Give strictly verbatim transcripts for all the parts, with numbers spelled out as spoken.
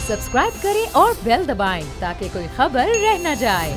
Subscribe करें और bell दबाएं ताकि कोई खबर रह न जाए।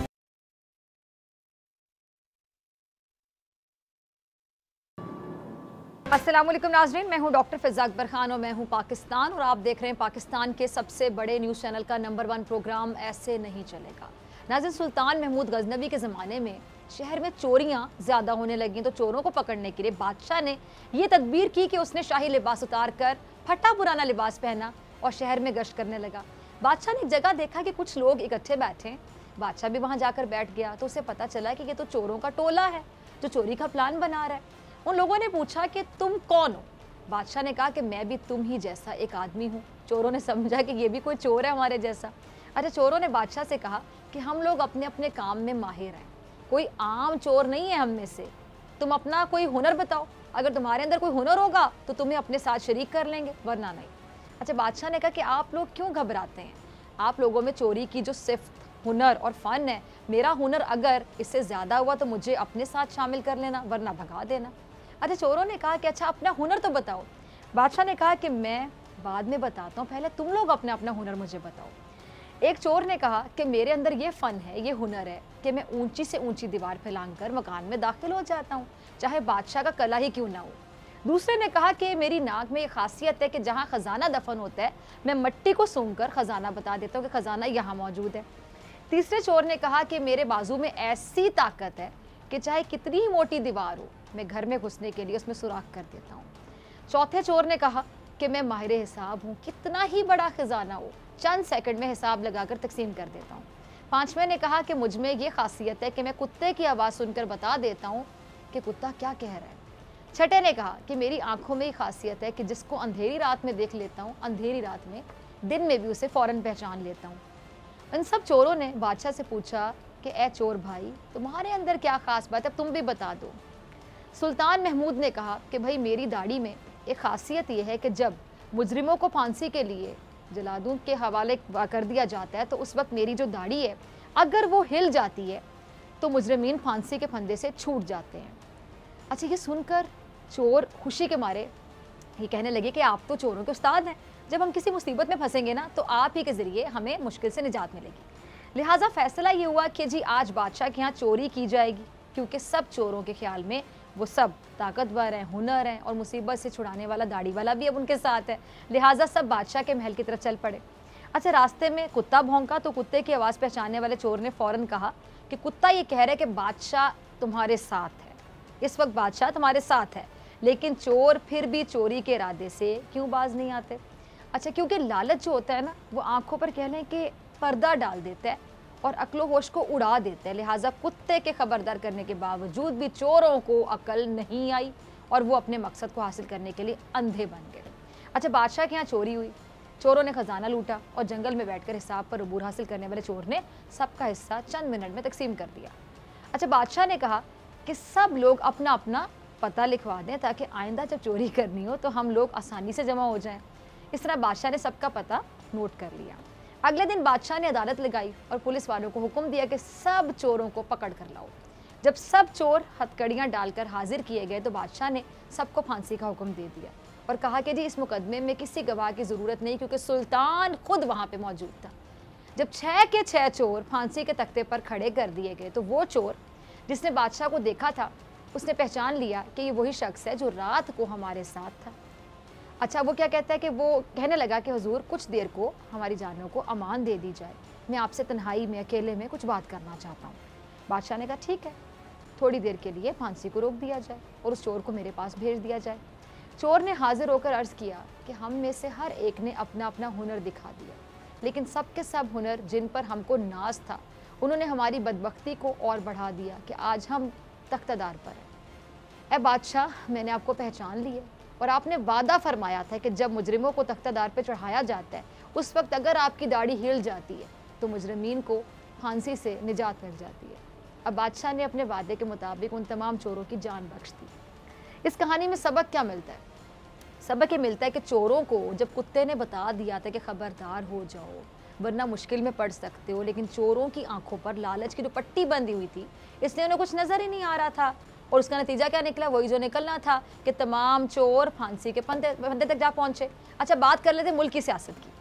अस्सलाम वालेकुम नाज़रीन, मैं हूं डॉक्टर फ़िज़ा अकबर खान और मैं हूं पाकिस्तान और आप देख रहे हैं पाकिस्तान के सबसे बड़े न्यूज़ चैनल का नंबर वन प्रोग्राम ऐसे नहीं चलेगा। नाज़रीन, सुल्तान महमूद गजनवी के ज़माने में शहर में चोरियां ज़्यादा होने लगी तो चोरों को पकड़ने के लिए बादशाह ने ये तदबीर की कि उसने शाही लिबास उतार कर फटा पुराना लिबास पहना और शहर में गश्त करने लगा। बादशाह ने एक जगह देखा कि कुछ लोग इकट्ठे बैठे हैं। बादशाह भी वहाँ जाकर बैठ गया तो उसे पता चला कि ये तो चोरों का टोला है जो चोरी का प्लान बना रहा है। उन लोगों ने पूछा कि तुम कौन हो? बादशाह ने कहा कि मैं भी तुम ही जैसा एक आदमी हूँ। चोरों ने समझा कि ये भी कोई चोर है हमारे जैसा। अच्छा, चोरों ने बादशाह से कहा कि हम लोग अपने अपने काम में माहिर हैं, कोई आम चोर नहीं है हम में से। तुम अपना कोई हुनर बताओ, अगर तुम्हारे अंदर कोई हुनर होगा तो तुम्हें अपने साथ शरीक कर लेंगे, वरना नहीं। अच्छा, बादशाह ने कहा कि आप लोग क्यों घबराते हैं? आप लोगों में चोरी की जो सिफ्त, हुनर और फ़न है, मेरा हुनर अगर इससे ज़्यादा हुआ तो मुझे अपने साथ शामिल कर लेना, वरना भगा देना। अच्छा, चोरों ने कहा कि अच्छा अपना हुनर तो बताओ। बादशाह ने कहा कि मैं बाद में बताता हूँ, पहले तुम लोग अपना अपना हुनर मुझे बताओ। एक चोर ने कहा कि मेरे अंदर ये फ़न है, ये हुनर है कि मैं ऊंची से ऊंची दीवार फैलांग कर मकान में दाखिल हो जाता हूँ, चाहे बादशाह का कला ही क्यों ना हो। दूसरे ने कहा कि मेरी नाक में ये खासियत है कि जहाँ ख़जाना दफन होता है मैं मिट्टी को सूंघ कर ख़जाना बता देता हूँ कि ख़जाना यहाँ मौजूद है। तीसरे चोर ने कहा कि मेरे बाजू में ऐसी ताकत है कि चाहे कितनी ही मोटी दीवार हो, मैं घर में घुसने के लिए उसमें सुराख कर देता हूँ। चौथे चोर ने कहा कि मैं माहिर हिसाब हूँ, कितना ही बड़ा खजाना हो चंद सेकंड में हिसाब लगाकर तकसीम कर देता हूँ। पांचवें ने कहा कि मुझ में ये खासियत है कि मैं कुत्ते की आवाज़ सुनकर बता देता हूँ कि कुत्ता क्या कह रहा है। छठे ने कहा कि मेरी आंखों में ये खासियत है कि जिसको अंधेरी रात में देख लेता हूँ, अंधेरी रात में दिन में भी उसे फ़ौरन पहचान लेता हूँ। इन सब चोरों ने बादशाह से पूछा कि ए चोर भाई, तुम्हारे अंदर क्या ख़ास बात है, तुम भी बता दो। सुल्तान महमूद ने कहा कि भाई मेरी दाढ़ी में एक खासियत यह है कि जब मुजरिमों को फांसी के लिए जलादून के हवाले कर दिया जाता है तो उस वक्त मेरी जो दाढ़ी है अगर वो हिल जाती है तो मुजरिमीन फांसी के फंदे से छूट जाते हैं। अच्छा, ये सुनकर चोर खुशी के मारे ये कहने लगे कि आप तो चोरों के उस्ताद हैं, जब हम किसी मुसीबत में फंसेंगे ना तो आप ही के ज़रिए हमें मुश्किल से निजात मिलेगी। लिहाजा फ़ैसला ये हुआ कि जी आज बादशाह के यहाँ चोरी की जाएगी, क्योंकि सब चोरों के ख्याल में वो सब ताकतवर हैं, हुनर हैं और मुसीबत से छुड़ाने वाला दाढ़ी वाला भी अब उनके साथ है। लिहाजा सब बादशाह के महल की तरफ चल पड़े। अच्छा, रास्ते में कुत्ता भौंका तो कुत्ते की आवाज़ पहचानने वाले चोर ने फ़ौरन कहा कि कुत्ता ये कह रहा है कि बादशाह तुम्हारे साथ है, इस वक्त बादशाह तुम्हारे साथ है। लेकिन चोर फिर भी चोरी के इरादे से क्यों बाज नहीं आते? अच्छा, क्योंकि लालच जो होता है ना वो आंखों पर कह लें कि पर्दा डाल देता है और अक्लो होश को उड़ा देते हैं। लिहाजा कुत्ते के खबरदार करने के बावजूद भी चोरों को अकल नहीं आई और वो अपने मकसद को हासिल करने के लिए अंधे बन गए। अच्छा, बादशाह के यहाँ चोरी हुई, चोरों ने खजाना लूटा और जंगल में बैठकर हिसाब पर अबूर हासिल करने वाले चोर ने सबका हिस्सा चंद मिनट में तकसीम कर दिया। अच्छा, बादशाह ने कहा कि सब लोग अपना अपना पता लिखवा दें ताकि आइंदा जब चोरी करनी हो तो हम लोग आसानी से जमा हो जाएं। इस तरह बादशाह ने सबका पता नोट कर लिया। अगले दिन बादशाह ने अदालत लगाई और पुलिस वालों को हुक्म दिया कि सब चोरों को पकड़ कर लाओ। जब सब चोर हथकड़ियाँ डालकर हाजिर किए गए तो बादशाह ने सबको फांसी का हुक्म दे दिया और कहा कि जी इस मुकदमे में किसी गवाह की ज़रूरत नहीं, क्योंकि सुल्तान खुद वहाँ पे मौजूद था। जब छः के छः चोर फांसी के तख्ते पर खड़े कर दिए गए तो वो चोर जिसने बादशाह को देखा था उसने पहचान लिया कि ये वही शख्स है जो रात को हमारे साथ था। अच्छा, वो क्या कहता है कि वो कहने लगा कि हुजूर कुछ देर को हमारी जानों को अमान दे दी जाए, मैं आपसे तन्हाई में अकेले में कुछ बात करना चाहता हूँ। बादशाह ने कहा ठीक है, थोड़ी देर के लिए फांसी को रोक दिया जाए और उस चोर को मेरे पास भेज दिया जाए। चोर ने हाजिर होकर अर्ज़ किया कि हम में से हर एक ने अपना अपना हुनर दिखा दिया, लेकिन सब के सब हुनर जिन पर हमको नाज था उन्होंने हमारी बदबख्ती को और बढ़ा दिया कि आज हम तख्तादार पर हैं। ए बादशाह, मैंने आपको पहचान लिया और आपने वादा फरमाया था कि जब मुजरिमों को तख्तादार पर चढ़ाया जाता है उस वक्त अगर आपकी दाढ़ी हिल जाती है तो मुजरिमीन को फांसी से निजात मिल जाती है। अब बादशाह ने अपने वादे के मुताबिक उन तमाम चोरों की जान बख्श दी। इस कहानी में सबक क्या मिलता है? सबक ये मिलता है कि चोरों को जब कुत्ते ने बता दिया था कि खबरदार हो जाओ वरना मुश्किल में पड़ सकते हो, लेकिन चोरों की आंखों पर लालच की जो पट्टी बंधी हुई थी इसलिए उन्हें कुछ नज़र ही नहीं आ रहा था और उसका नतीजा क्या निकला? वही जो निकलना था कि तमाम चोर फांसी के फंदे फंदे तक जा पहुंचे। अच्छा, बात कर लेते मुल्क की सियासत की।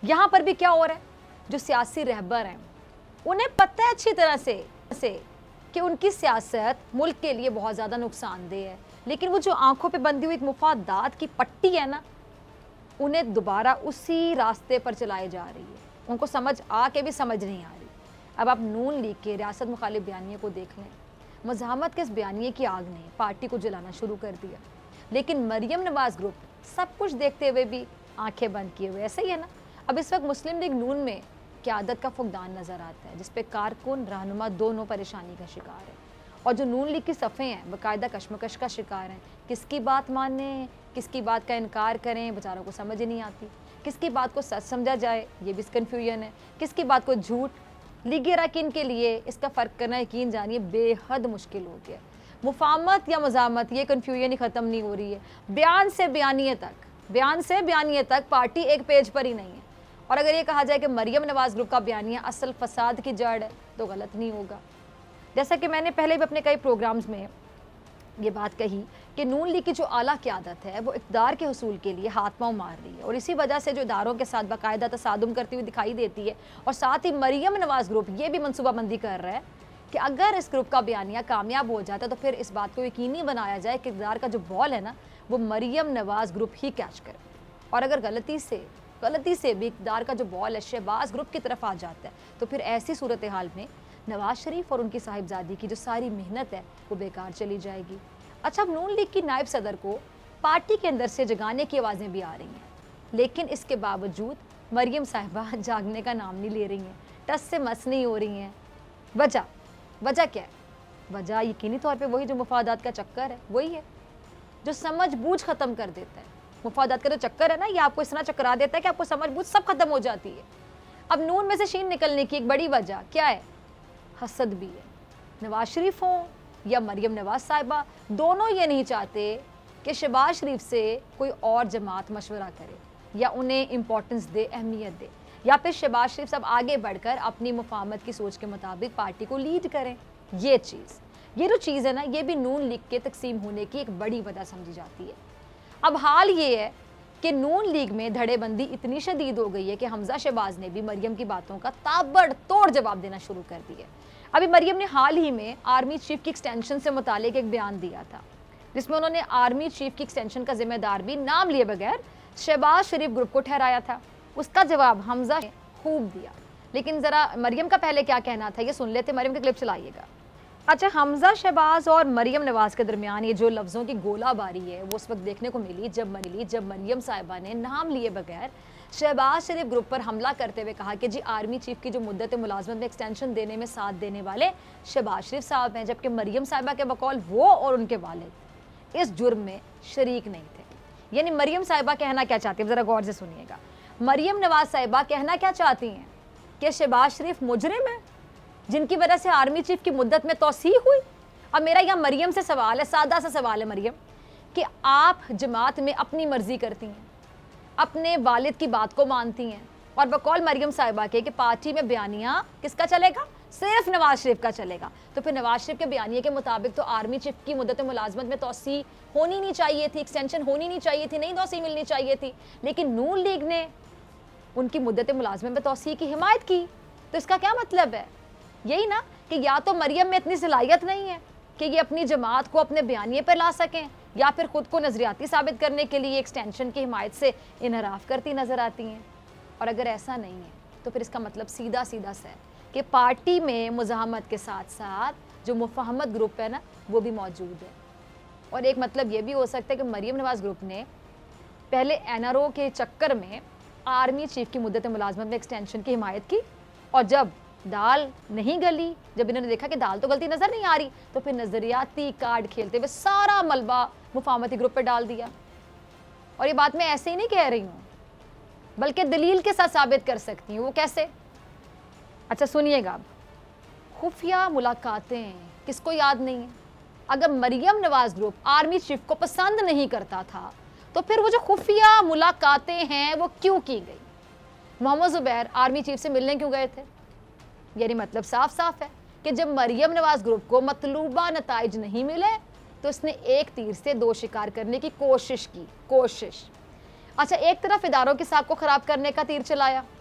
यहाँ पर भी क्या हो रहा है, जो सियासी रहबर हैं उन्हें पता है अच्छी तरह से से कि उनकी सियासत मुल्क के लिए बहुत ज़्यादा नुकसानदेह है, लेकिन वो जो आंखों पे बंधी हुई एक मुफादात की पट्टी है ना, उन्हें दोबारा उसी रास्ते पर चलाई जा रही है। उनको समझ आ के भी समझ नहीं आ रही। अब आप नून लीग के रियासत मुखालिफ बयानिए को देख लें। मज़ाहमत के इस बयानिए की आग ने पार्टी को जलाना शुरू कर दिया, लेकिन मरियम नवाज ग्रुप सब कुछ देखते हुए भी आंखें बंद किए हुए। ऐसा ही है ना। अब इस वक्त मुस्लिम लीग नून में क़यादत का फुकदान नज़र आता है, जिसपे कारकुन रहनुमा दोनों परेशानी का शिकार है, और जो नून लीग की सफ़े हैं बाकायदा कशमकश का शिकार हैं। किसकी बात माने, किसकी बात का इनकार करें, बेचारों को समझ ही नहीं आती। किसकी बात को सच समझा जाए, ये भी कन्फ्यूजन है। किसकी बात को झूठ। लीग अरकान के लिए इसका फ़र्क करना यकीन जानिए बेहद मुश्किल हो गया। मुफाहमत या मज़ाहमत, ये कन्फ्यूजन ही ख़त्म नहीं हो रही है। बयान से बयानिए तक बयान से बयानिए तक पार्टी एक पेज पर ही नहीं है। और अगर ये कहा जाए कि मरियम नवाज ग्रुप का बयानिया असल फसाद की जड़ है तो गलत नहीं होगा। जैसा कि मैंने पहले भी अपने कई प्रोग्राम्स में ये बात कही कि नून लीग की जो आला क़यादत है वो इक़्तिदार के हुसूल के लिए हाथ पाँव मार रही है, और इसी वजह से जो इदारों के साथ बाकायदा तसादुम करती हुई दिखाई देती है। और साथ ही मरियम नवाज ग्रुप ये भी मनसूबाबंदी कर रहा है कि अगर इस ग्रुप का बयानिया कामयाब हो जाता है तो फिर इस बात को यकीनी बनाया जाए कि इक़्तिदार का जो बॉल है ना वो मरियम नवाज ग्रुप ही कैच करे। और अगर गलती से गलती से भी इक़्तिदार का जो बॉल है शहबाज ग्रुप की तरफ आ जाता है तो फिर ऐसी सूरत हाल में नवाज शरीफ और उनकी साहिबजादी की जो सारी मेहनत है वो बेकार चली जाएगी। अच्छा, अब नून लीग की नायब सदर को पार्टी के अंदर से जगाने की आवाज़ें भी आ रही हैं, लेकिन इसके बावजूद मरियम साहिबा जागने का नाम नहीं ले रही हैं, टस से मस नहीं हो रही हैं। वजह वजह क्या है? वजह यकीनी तौर पे वही जो मुफादात का चक्कर है, वही है जो समझ बूझ ख़त्म कर देता है। मुफादात का जो चक्कर है ना, ये आपको इतना चकरा देता है कि आपको समझ बूझ सब खत्म हो जाती है। अब नून में से शीन निकलने की एक बड़ी वजह क्या है? हसद भी है। नवाज शरीफ हों या मरियम नवाज साहिबा, दोनों ये नहीं चाहते कि शहबाज शरीफ से कोई और जमात मशवरा करे या उन्हें इम्पोर्टेंस दे, अहमियत दे, या फिर शहबाज शरीफ साहब आगे बढ़कर अपनी मुफाहमत की सोच के मुताबिक पार्टी को लीड करें। ये चीज़ ये जो चीज़ है ना, ये भी नून लीग के तकसीम होने की एक बड़ी वजह समझी जाती है। अब हाल ये है कि नून लीग में धड़ेबंदी इतनी शदीद हो गई है कि हमजा शहबाज ने भी मरियम की बातों का ताबड़तोड़ जवाब देना शुरू कर दिया। अभी मरियम ने हाल ही में आर्मी चीफ की एक्सटेंशन से मुतालिक एक बयान दिया था, जिसमें उन्होंने आर्मी चीफ की एक्सटेंशन का जिम्मेदार भी नाम लिए बगैर शहबाज शरीफ ग्रुप को ठहराया था। उसका जवाब हमजा ने खूब दिया, लेकिन ज़रा मरियम का पहले क्या कहना था ये सुन लेते। मरियम की क्लिप चलाइएगा। अच्छा, हमजा शहबाज और मरियम नवाज के दरमियान ये जो लफ्ज़ों की गोलाबारी है वो उस वक्त देखने को मिली जब मिली जब मरियम साहिबा ने नाम लिए बगैर शहबाज शरीफ ग्रुप पर हमला करते हुए कहा कि जी आर्मी चीफ की जो मुद्दत मुलाजमत में एक्सटेंशन देने में साथ देने वाले शहबाज शरीफ साहब हैं, जबकि मरियम साहिबा के बकौल वो और उनके वालिद इस जुर्म में शरीक नहीं थे। यानी मरियम साहिबा कहना क्या चाहती है, ज़रा गौर से सुनिएगा। मरियम नवाज साहिबा कहना क्या चाहती हैं कि शहबाज शरीफ मुजरिम है जिनकी वजह से आर्मी चीफ की मुद्दत में तोसी हुई। अब मेरा यहाँ मरियम से सवाल है, सादा सा सवाल है मरियम, कि आप जमात में अपनी मर्जी करती हैं, अपने वालिद की बात को मानती हैं, और बकौल मरियम साहिबा के कि पार्टी में बयानिया किसका चलेगा? सिर्फ नवाज शरीफ का चलेगा। तो फिर नवाज शरीफ के बयानिए के मुताबिक तो आर्मी चीफ की मुद्दत मुलाजमत में तोसी होनी नहीं चाहिए थी, एक्सटेंशन होनी नहीं चाहिए थी, नहीं तोसी मिलनी चाहिए थी, लेकिन नून लीग ने उनकी मुद्दत मुलाजमत में तोसी की हिमायत की। तो इसका क्या मतलब है? यही ना कि या तो मरियम में इतनी सलाहियत नहीं है कि ये अपनी जमात को अपने बयानिए पर ला सकें, या फिर खुद को नजरियाती साबित करने के लिए एक्सटेंशन की हिमायत से इनहराफ करती नजर आती हैं। और अगर ऐसा नहीं है तो फिर इसका मतलब सीधा सीधा सा है कि पार्टी में मुज़ाहमत के साथ साथ जो मुफाहमत ग्रुप है ना वो भी मौजूद है। और एक मतलब ये भी हो सकता है कि मरियम नवाज ग्रुप ने पहले एन आर ओ के चक्कर में आर्मी चीफ की मुद्दत मुलाजमत में एक्सटेंशन की हिमायत की, और जब दाल नहीं गली, जब इन्होंने देखा कि दाल तो गलती नजर नहीं आ रही, तो फिर नजरियाती कार्ड खेलते हुए सारा मलबा मुफाहमती ग्रुप पे डाल दिया। और ये बात मैं ऐसे ही नहीं कह रही हूँ, बल्कि दलील के साथ साबित कर सकती हूँ। वो कैसे? अच्छा सुनिएगा। अब खुफिया मुलाकातें किसको याद नहीं है? अगर Maryam Nawaz group army chief को पसंद नहीं करता था तो फिर वो जो खुफिया मुलाकातें हैं वो क्यों की गई? मोहम्मद जुबैर आर्मी चीफ से मिलने क्यों गए थे? यानी मतलब साफ साफ है कि जब मरियम नवाज ग्रुप को मतलूबा नताइज नहीं मिले तो उसने एक तीर से दो शिकार करने की कोशिश की कोशिश अच्छा, एक तरफ इदारों की साख को खराब करने का तीर चलाया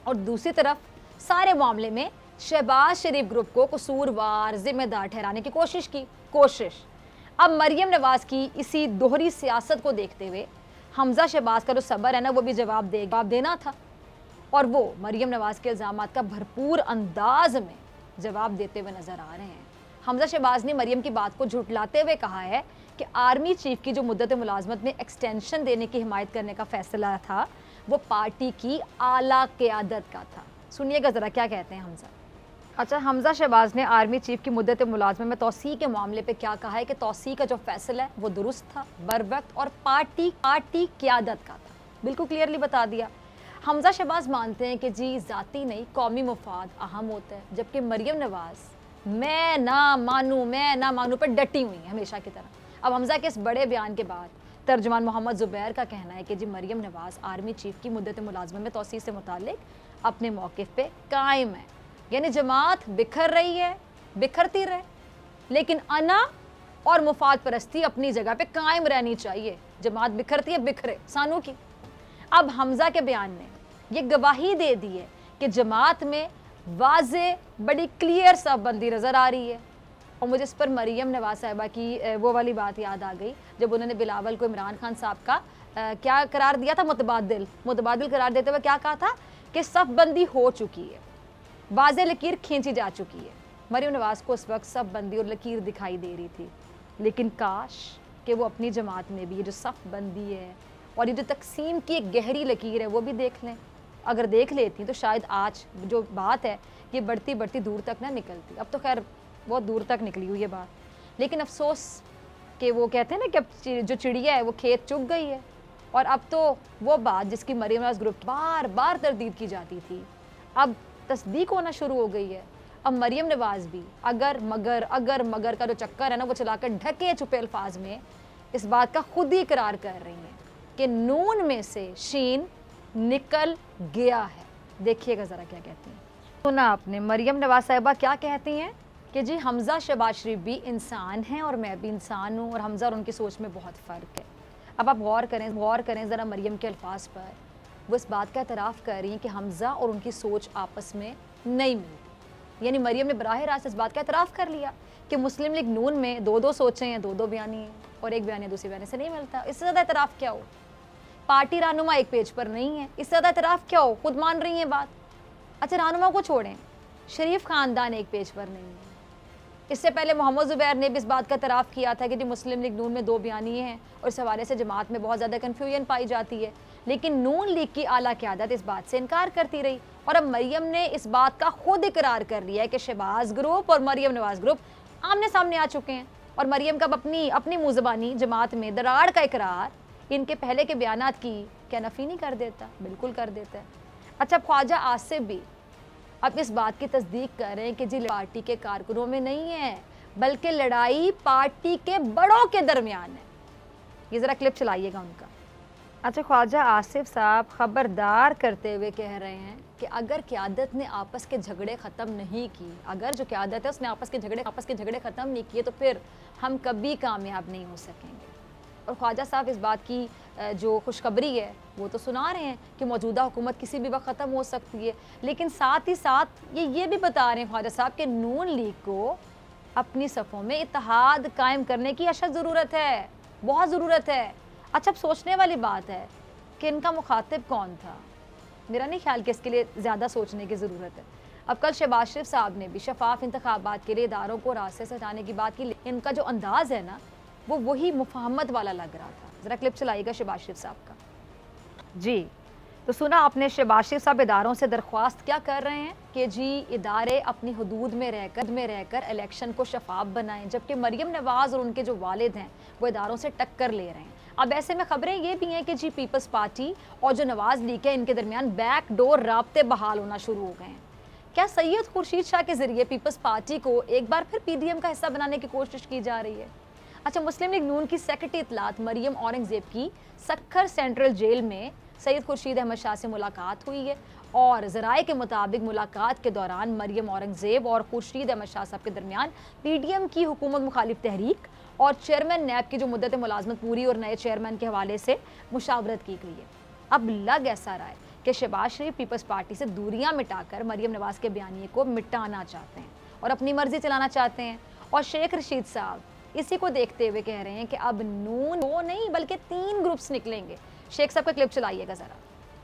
और दूसरी तरफ सारे मामले में शहबाज शरीफ ग्रुप को कसूरवार जिम्मेदार ठहराने की कोशिश की कोशिश अब मरियम नवाज की इसी दोहरी सियासत को देखते हुए हमजा शहबाज का जो सबर है ना, वो भी जवाब दे जवाब देना था, और वो मरियम नवाज के इल्ज़ामात का भरपूर अंदाज में जवाब देते हुए नजर आ रहे हैं। हमजा शहबाज ने मरियम की बात को झुठलाते हुए कहा है कि आर्मी चीफ की जो मुद्दत मुलाजमत में एक्सटेंशन देने की हिमायत करने का फैसला था वो पार्टी की आला क़यादत का था। सुनिएगा ज़रा क्या कहते हैं हमजा। अच्छा, हमजा शहबाज ने आर्मी चीफ की मुद्दत मुलाजमत में तौसी के मामले पे क्या कहा है कि तौसी का जो फैसला है वो दुरुस्त था, बरवक्त और पार्टी पार्टी क़यादत का था। बिल्कुल क्लियरली बता दिया। हमजा शहबाज मानते हैं कि जी ज़ाती नहीं कौमी मुफाद अहम होता है, जबकि मरियम नवाज मैं ना मानूँ मैं ना मानूँ पर डटी हुई है हमेशा की तरह। अब हमजा के इस बड़े बयान के बाद तर्जुमान मोहम्मद ज़ुबैर का कहना है कि जी मरियम नवाज आर्मी चीफ की मुद्दत मुलाजमत में तौसी से मुतालिक अपने मौक़िफ़ पे कायम है, यानी जमात बिखर रही है, बिखरती रहे, लेकिन अना और मुफाद परस्ती अपनी जगह पे कायम रहनी चाहिए। जमात बिखरती है, बिखरे सानू की। अब हमजा के बयान ने ये गवाही दे दी है कि जमात में वाज़े बड़ी क्लियर साफबंदी नज़र आ रही है। और मुझे इस पर मरियम नवाज साहिबा की वो वाली बात याद आ गई जब उन्होंने बिलावल को इमरान खान साहब का आ, क्या करार दिया था, मुतबादिल मुतबादिल करार देते हुए क्या कहा था कि सफबंदी हो चुकी है, वाज़े लकीर खींची जा चुकी है। मरियम नवाज को उस वक्त सफबंदी और लकीर दिखाई दे रही थी, लेकिन काश कि वो अपनी जमात में भी ये जो सफबंदी है और ये जो तकसीम की एक गहरी लकीर है वो भी देख लें। अगर देख लेती तो शायद आज जो बात है ये बढ़ती बढ़ती दूर तक ना निकलती। अब तो खैर बहुत दूर तक निकली हुई है बात, लेकिन अफसोस कि वो कहते हैं ना कि अब जो चिड़िया है वो खेत चुग गई है, और अब तो वो बात जिसकी मरियम नवाज ग्रुप बार बार तरदीद की जाती थी अब तस्दीक होना शुरू हो गई है। अब मरियम नवाज भी अगर मगर अगर मगर का जो चक्कर है ना वो चलाकर ढके छुपे अल्फाज में इस बात का खुद ही इकरार कर रही हैं कि नून में से शीन निकल गया है। देखिएगा ज़रा क्या कहती हैं। सुना आपने मरियम नवाज साहिबा क्या कहती हैं कि जी हमजा शहबाज शरीफ भी इंसान हैं और मैं भी इंसान हूँ, और हमजा और उनकी सोच में बहुत फ़र्क है। अब आप गौर करें गौर करें ज़रा मरियम के अल्फाज पर। वो इस बात का एतराफ़ कर रही हैं कि हमजा और उनकी सोच आपस में नहीं मिलती, यानी मरियम ने बराह रास्त इस बात का एतराफ़ कर लिया कि मुस्लिम लीग नून में दो दो सोचें हैं, दो दो बयानी हैं, और एक बयानी दूसरी बयानी से नहीं मिलता। इससे ज़्यादा एतराफ़ क्या हो? पार्टी रहनुमा एक पेज पर नहीं है, इससे ज़्यादा एतराफ़ क्या हो? खुद मान रही हैं बात। अच्छा, रहनुमा को छोड़ें, शरीफ ख़ानदान एक पेज पर नहीं है। इससे पहले मोहम्मद ज़ुबैर ने भी इस बात का एतराफ़ किया था कि जी मुस्लिम लीग नून में दो बयानी हैं और इस हवाले से जमात में बहुत ज़्यादा कन्फ्यूजन पाई जाती है, लेकिन नून लीग की आला क़यादत इस बात से इनकार करती रही। और अब मरियम ने इस बात का खुद इकरार कर लिया है कि शहबाज ग्रुप और मरियम नवाज ग्रुप आमने सामने आ चुके हैं, और मरियम का अपनी अपनी मुँह ज़बानी जमात में दराड़ का इकरार इनके पहले के बयानात की क्या नफ़ी नहीं कर देता? बिल्कुल कर देता है। अच्छा, ख्वाजा आसिफ भी अब इस बात की तस्दीक कर रहे हैं कि जी पार्टी के कारकुनों में नहीं है, बल्कि लड़ाई पार्टी के बड़ों के दरमियान है। ये ज़रा क्लिप चलाइएगा उनका। अच्छा, ख्वाजा आसिफ साहब खबरदार करते हुए कह रहे हैं कि अगर क़यादत ने आपस के झगड़े ख़त्म नहीं की, अगर जो क़यादत है उसने आपस के झगड़े आपस के झगड़े ख़त्म नहीं किए, तो फिर हम कभी कामयाब नहीं हो सकेंगे। और ख्वाजा साहब इस बात की जो खुशखबरी है वो तो सुना रहे हैं कि मौजूदा हुकूमत किसी भी वक्त ख़त्म हो सकती है, लेकिन साथ ही साथ ये ये भी बता रहे हैं ख्वाजा साहब कि नून लीग को अपनी सफ़ों में इत्तेहाद कायम करने की अशद ज़रूरत है, बहुत ज़रूरत है। अच्छा, अब सोचने वाली बात है कि इनका मुखातिब कौन था। मेरा नहीं ख्याल कि इसके लिए ज़्यादा सोचने की ज़रूरत है। अब कल शहबाज शरीफ साहब ने भी शफाफ इंतखाबात के लिए इदारों को रास्ते से हटाने की बात की, इनका जो अंदाज़ है ना वो वही मुफाहमत वाला लग रहा था। ज़रा क्लिप चलाइएगा शहबाज शरीफ साहब का। जी, तो सुना आपने शहबाज शरीफ साहब इदारों से दरख्वास्त क्या कर रहे हैं कि जी इदारे अपनी हदूद में रहकर में रहकर इलेक्शन को शफाफ बनाएं, जबकि मरियम नवाज़ और उनके जो वालिद हैं वो इदारों से टक्कर ले रहे हैं। अब ऐसे में खबरें ये भी हैं कि जी पीपल्स पार्टी और जो नवाज़ लीग है इनके दरमियान बैक डोर राब्ते बहाल होना शुरू हो गए हैं। क्या सैयद खुर्शीद शाह के ज़रिए पीपल्स पार्टी को एक बार फिर पी डी एम का हिस्सा बनाने की कोशिश की जा रही है? अच्छा, मुस्लिम लीग नून की सेक्रेटरी इत्तलात मरियम औरंगज़ेब की सक्खर सेंट्रल जेल में सैयद खुर्शीद अहमद शाह से मुलाकात हुई है, और ज़राए के मुताबिक मुलाकात के दौरान मरियम औरंगज़ेब और खुर्शीद अहमद शाह साहब के दरमियान पी डी एम की हुकूमत मुखालिफ तहरीक और चेयरमैन नैब की जो मुद्दत मुलाजमत पूरी और नए चेयरमैन के हवाले से मुशावरत की गई है। अब लग ऐसा रहा है कि शहबाज शरीफ पीपल्स पार्टी से दूरियां मिटाकर मरियम नवाज के बयानिए को मिटाना चाहते हैं और अपनी मर्जी चलाना चाहते हैं। और शेख रशीद साहब इसी को देखते हुए कह रहे हैं कि अब नून दो नहीं बल्कि तीन ग्रुप्स निकलेंगे। शेख साहब का क्लिप चलाइएगा ज़रा।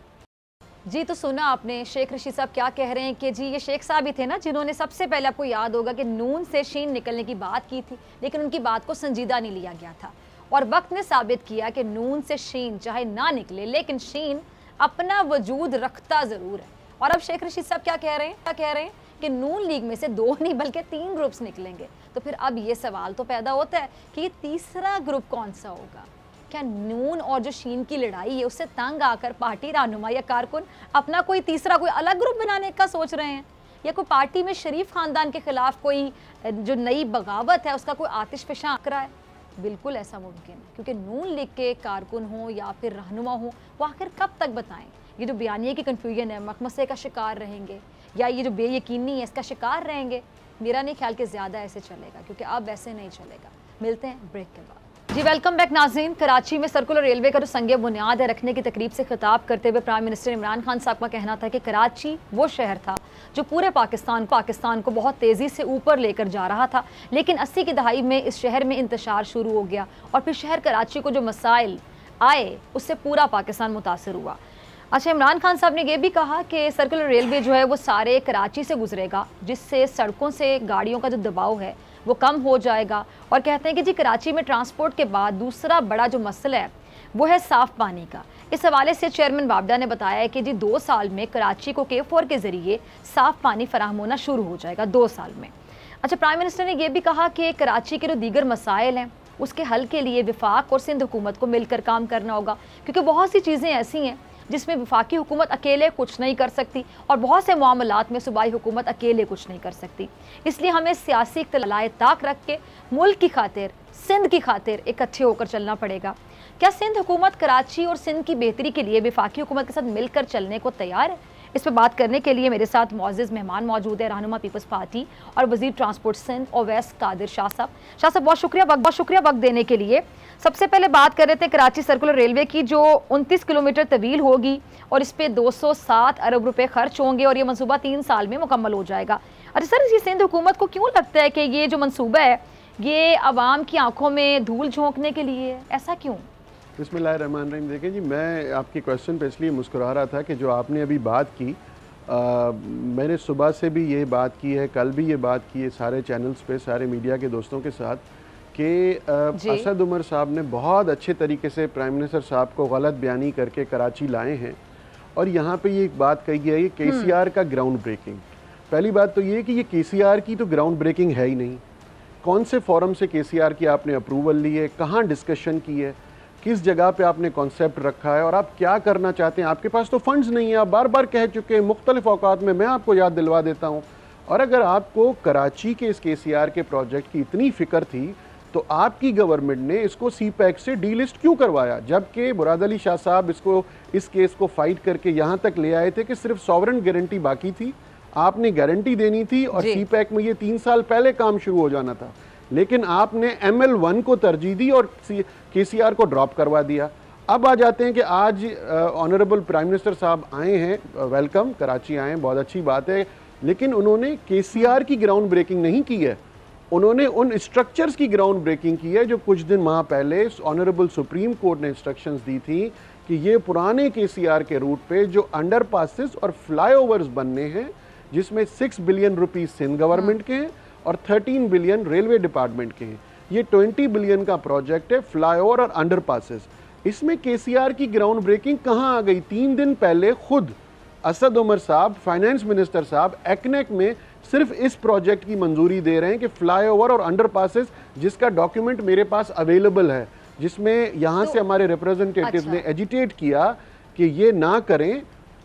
जी तो सुना आपने शेख रशीद साहब क्या कह रहे हैं कि जी ये शेख साहब ही थे ना जिन्होंने सबसे पहले, आपको याद होगा कि नून से शीन निकलने की बात की थी, लेकिन उनकी बात को संजीदा नहीं लिया गया था और वक्त ने साबित किया कि नून से शीन चाहे ना निकले लेकिन शीन अपना वजूद रखता ज़रूर है। और अब शेख रशीद साहब क्या कह रहे हैं क्या कह रहे हैं कि नून लीग में से दो नहीं बल्कि तीन ग्रुप्स निकलेंगे। तो फिर अब ये सवाल तो पैदा होता है कि ये तीसरा ग्रुप कौन सा होगा? क्या नून और जो शीन की लड़ाई है उससे तंग आकर पार्टी रहनुमा या कारकुन अपना कोई तीसरा कोई अलग ग्रुप बनाने का सोच रहे हैं, या कोई पार्टी में शरीफ खानदान के खिलाफ कोई जो नई बगावत है उसका कोई आतिश फिशा आंक रहा है? बिल्कुल ऐसा मुमकिन है, क्योंकि नून लीग के कारकुन हों या फिर रहनुमा हों वो आखिर कब तक बताएं? ये जो बयानिए की कन्फ्यूजन है, मकमसे का शिकार रहेंगे या ये जो बेयकीनी है इसका शिकार रहेंगे? मेरा नहीं ख्याल कि ज़्यादा ऐसे चलेगा, क्योंकि अब ऐसे नहीं चलेगा। मिलते हैं ब्रेक के बाद। जी वेलकम बैक नाज़रीन। कराची में सर्कुलर रेलवे का जो संग बुनियाद है रखने की तकरीब से खिताब करते हुए प्राइम मिनिस्टर इमरान खान साहब का कहना था कि कराची वो शहर था जो पूरे पाकिस्तान पाकिस्तान को बहुत तेज़ी से ऊपर लेकर जा रहा था, लेकिन अस्सी की दहाई में इस शहर में इंतशार शुरू हो गया और फिर शहर कराची को जो मसाइल आए उससे पूरा पाकिस्तान मुतासर हुआ। अच्छा, इमरान खान साहब ने यह भी कहा कि सर्कुलर रेलवे जो है वो सारे कराची से गुजरेगा, जिससे सड़कों से गाड़ियों का जो दबाव है वो कम हो जाएगा। और कहते हैं कि जी कराची में ट्रांसपोर्ट के बाद दूसरा बड़ा जो मसला है वो है साफ़ पानी का। इस हवाले से चेयरमैन बाबडा ने बताया है कि जी दो साल में कराची को के फोर के ज़रिए साफ़ पानी फराहम होना शुरू हो जाएगा, दो साल में। अच्छा, प्राइम मिनिस्टर ने यह भी कहा कि कराची के जो दीगर मसाइल हैं उसके हल के लिए विफाक और सिंध हुकूमत को मिलकर काम करना होगा, क्योंकि बहुत सी चीज़ें ऐसी हैं जिसमें वफाकी हुकूमत अकेले कुछ नहीं कर सकती और बहुत से मामलात में सूबाई हुकूमत अकेले कुछ नहीं कर सकती। इसलिए हमें सियासी इख्तिलाए ताक रख के मुल्क की खातिर, सिंध की खातिर इकट्ठे होकर चलना पड़ेगा। क्या सिंध हुकूमत कराची और सिंध की बेहतरी के लिए वफाकी हुकूमत के साथ मिलकर चलने को तैयार है? इस पर बात करने के लिए मेरे साथ मुअज़्ज़िज़ मेहमान मौजूद है, रहनुमा पीपल्स पार्टी और वज़ीर ट्रांसपोर्ट सिंध ओवैस कादिर शाह साहब। शाह साहब बहुत शुक्रिया वक्त बहुत शुक्रिया वक्त देने के लिए। सबसे पहले बात कर रहे थे कराची सर्कुलर रेलवे की, जो उनतीस किलोमीटर तवील होगी और इस पर दो सौ सात अरब रुपए खर्च होंगे और ये मनसूबा तीन साल में मुकम्मल हो जाएगा। अच्छा सर, ये सिंध हुकूमत को क्यों लगता है कि ये जो मनसूबा है ये आवाम की आंखों में धूल झोंकने के लिए है? ऐसा क्यों? बिस्मिल्लाहिर्रहमानिर्रहीम। देखें जी, मैं आपकी क्वेश्चन पे इसलिए मुस्कुरा रहा था कि जो आपने अभी बात की, आ, मैंने सुबह से भी ये बात की है, कल भी ये बात की है सारे चैनल्स पे, सारे मीडिया के दोस्तों के साथ कि असद उमर साहब ने बहुत अच्छे तरीके से प्राइम मिनिस्टर साहब को गलत बयानी करके कराची लाए हैं और यहाँ पे ये एक बात कही गई है के सी आर का ग्राउंड ब्रेकिंग। पहली बात तो ये कि ये के सी आर की तो ग्राउंड ब्रेकिंग है ही नहीं। कौन से फोरम से के सी आर की आपने अप्रूवल ली है, कहाँ डिस्कशन की है, किस जगह पे आपने कॉन्सेप्ट रखा है और आप क्या करना चाहते हैं? आपके पास तो फंड्स नहीं है, आप बार बार कह चुके हैं मुख्तलिफ औकात में, मैं आपको याद दिलवा देता हूँ। और अगर आपको कराची के इस के सी आर के प्रोजेक्ट की इतनी फ़िक्र थी तो आपकी गवर्नमेंट ने इसको सी पैक से डी लिस्ट क्यों करवाया, जबकि मुराद अली शाह साहब इसको इस केस को फाइट करके यहाँ तक ले आए थे कि सिर्फ सॉवरेन गारंटी बाकी थी, आपने गारंटी देनी थी और सी पैक में ये तीन साल पहले काम शुरू हो जाना था, लेकिन आपने एम एल वन को तरजीह दी और के सी आर को ड्रॉप करवा दिया। अब आ जाते हैं कि आज ऑनरेबल प्राइम मिनिस्टर साहब आए हैं, वेलकम, कराची आए हैं, बहुत अच्छी बात है, लेकिन उन्होंने के सी आर की ग्राउंड ब्रेकिंग नहीं की है, उन्होंने उन स्ट्रक्चर्स की ग्राउंड ब्रेकिंग की है जो कुछ दिन माह पहले ऑनरेबल सुप्रीम कोर्ट ने इंस्ट्रक्शंस दी थी कि ये पुराने के सी आर के रूट पे जो अंडर पासिस और फ्लाईओवर्स बनने हैं, जिसमें six billion rupees Sindh government के हैं और थर्टीन बिलियन रेलवे डिपार्टमेंट के हैं, ये ट्वेंटी बिलियन का प्रोजेक्ट है फ्लाईओवर और अंडर पासिस। इसमें के सी आर की ग्राउंड ब्रेकिंग कहाँ आ गई? तीन दिन पहले खुद असद उमर साहब, फाइनेंस मिनिस्टर साहब, एक्नेक में सिर्फ इस प्रोजेक्ट की मंजूरी दे रहे हैं कि फ्लाईओवर और अंडर पासिस, जिसका डॉक्यूमेंट मेरे पास अवेलेबल है, जिसमें यहाँ तो, से हमारे रिप्रेजेंटेटिव अच्छा। ने एजिटेट किया कि ये ना करें,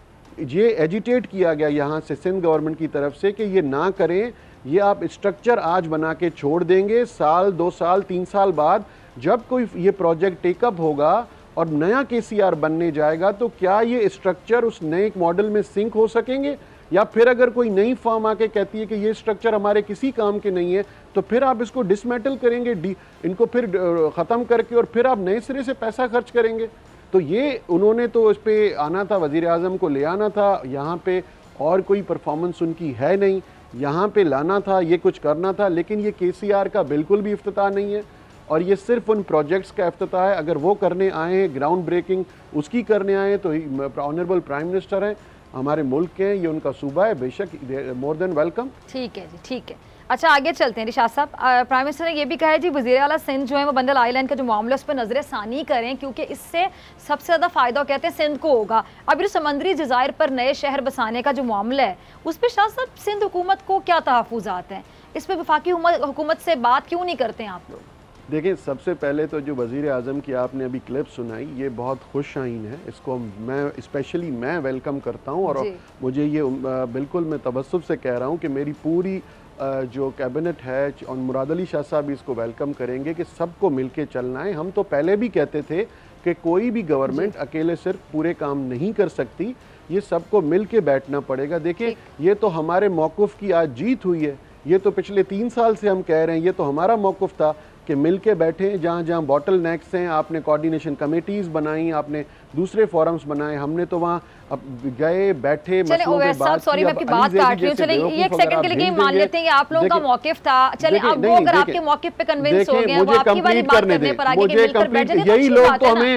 ये एजिटेट किया गया यहाँ से सिंध गवर्नमेंट की तरफ से कि ये ना करें, ये आप स्ट्रक्चर आज बना के छोड़ देंगे, साल दो साल तीन साल बाद जब कोई ये प्रोजेक्ट टेकअप होगा और नया के सी आर बनने जाएगा तो क्या ये स्ट्रक्चर उस नए मॉडल में सिंक हो सकेंगे, या फिर अगर कोई नई फर्म आके कहती है कि ये स्ट्रक्चर हमारे किसी काम के नहीं है तो फिर आप इसको डिसमेटल करेंगे, डी इनको फिर ख़त्म करके और फिर आप नए सिरे से पैसा खर्च करेंगे। तो ये उन्होंने तो इस पे आना था, वज़ीर आज़म को ले आना था, यहाँ पे और कोई परफॉर्मेंस उनकी है नहीं, यहाँ पे लाना था, ये कुछ करना था, लेकिन ये के सी आर का बिल्कुल भी इफ्तिताह नहीं है और ये सिर्फ उन प्रोजेक्ट्स का इफ्तिताह है। अगर वो करने आए हैं, ग्राउंड ब्रेकिंग उसकी करने आए हैं, तो ऑनरेबल प्राइम मिनिस्टर हैं, हमारे मुल्क के हैं, ये उनका सूबा है, बेशक मोर देन वेलकम। ठीक है जी, ठीक है। अच्छा, आगे चलते हैं रिशाद साहब। प्राइम मिनिस्टर ने यह भी कहा है जी वज़ीर आला सिंध जो है वो बंडल आइलैंड का जो मामला उस पर नजर सानी करें, क्योंकि इससे सबसे ज़्यादा फ़ायदा कहते हैं सिंध को होगा। अब ये समंदरी जज़ायर पर नए शहर बसाने का जो मामला है उस पर शाह साहब सिंध हुकूमत को क्या तहफ़्फ़ुज़ात हैं, इस पर वफाकी हुकूमत से बात क्यों नहीं करते हैं आप लोग? देखिए, सबसे पहले तो जो वज़ीर आज़म की आपने अभी क्लिप सुनाई, ये बहुत खुश आइन है, इसको मैं स्पेशली मैं वेलकम करता हूँ और मुझे ये बिल्कुल मैं तबस्सुर से कह रहा हूँ कि मेरी पूरी जो कैबिनेट है और मुराद अली शाह साहब इसको वेलकम करेंगे कि सबको मिलके चलना है। हम तो पहले भी कहते थे कि कोई भी गवर्नमेंट अकेले सिर्फ पूरे काम नहीं कर सकती, ये सबको मिल के बैठना पड़ेगा। देखिए, ये तो हमारे मौक़िफ़ की आज जीत हुई है, ये तो पिछले तीन साल से हम कह रहे हैं, ये तो हमारा मौक़िफ़ था कि मिल के बैठे, जहाँ जहाँ बॉटल नेक्स हैं, आपने कोऑर्डिनेशन कमेटीज़ बनाई, आपने दूसरे फोरम्स बनाए, हमने तो वहाँ अब गए, बैठे, मसलों पे बात की। सॉरी मैं आपकी बात काट रही हूँ, चले ये एक सेकंड के लिए मान लेते हैं कि आप लोगों का मौक़िफ़ था, चले अब वो अगर आपके मौक़िफ़ पे कन्विंस हो गए, वो आपकी वाली बात करने पर आगे कि मिलकर बैठ जाएंगे, यही लोग तो हमें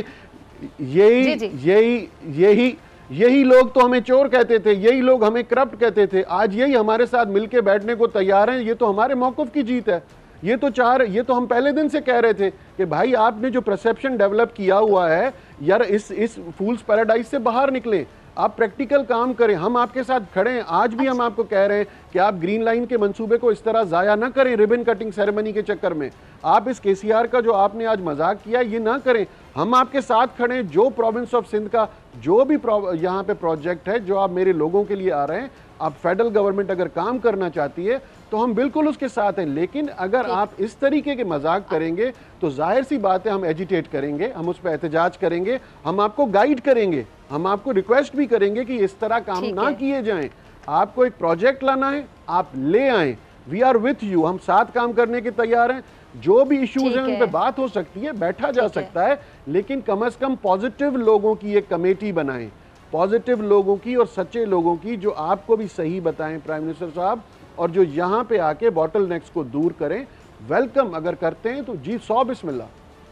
यही यही यही यही लोग तो हमें चोर कहते थे, यही लोग हमें करप्ट कहते थे, आज यही हमारे साथ मिलके बैठने को तैयार हैं। ये तो हमारे मौक़िफ़ की जीत है। ये तो चार ये तो हम पहले दिन से कह रहे थे कि भाई आपने जो परसेप्शन डेवलप किया हुआ है यार, इस इस फूल्स पैराडाइज से बाहर निकले, आप प्रैक्टिकल काम करें, हम आपके साथ खड़े हैं। आज भी हम आपको कह रहे हैं कि आप ग्रीन लाइन के मंसूबे को इस तरह ज़ाया ना करें रिबन कटिंग सेरेमनी के चक्कर में। आप इस के सी आर का जो आपने आज मजाक किया ये ना करें, हम आपके साथ खड़े हैं। जो प्रोविंस ऑफ सिंध का जो भी यहाँ पे प्रोजेक्ट है जो आप मेरे लोगों के लिए आ रहे हैं, आप फेडरल गवर्नमेंट अगर काम करना चाहती है तो हम बिल्कुल उसके साथ हैं, लेकिन अगर आप इस तरीके के मजाक करेंगे तो जाहिर सी बात है हम एजिटेट करेंगे, हम उस पर एहतजाज करेंगे, हम आपको गाइड करेंगे, हम आपको रिक्वेस्ट भी करेंगे कि इस तरह काम ना किए जाएं। आपको एक प्रोजेक्ट लाना है, आप ले आए, वी आर विथ यू, हम साथ काम करने के तैयार हैं। जो भी इश्यूज हैं उन पे बात हो सकती है, बैठा जा सकता है, लेकिन कम अज कम पॉजिटिव लोगों की एक कमेटी बनाएं, पॉजिटिव लोगों की और सच्चे लोगों की, जो आपको भी सही बताएं प्राइम मिनिस्टर साहब, और जो यहाँ पे आके बॉटल नेक्स को दूर करें। वेलकम अगर करते हैं तो जी सौ बिस्मिल्लाह।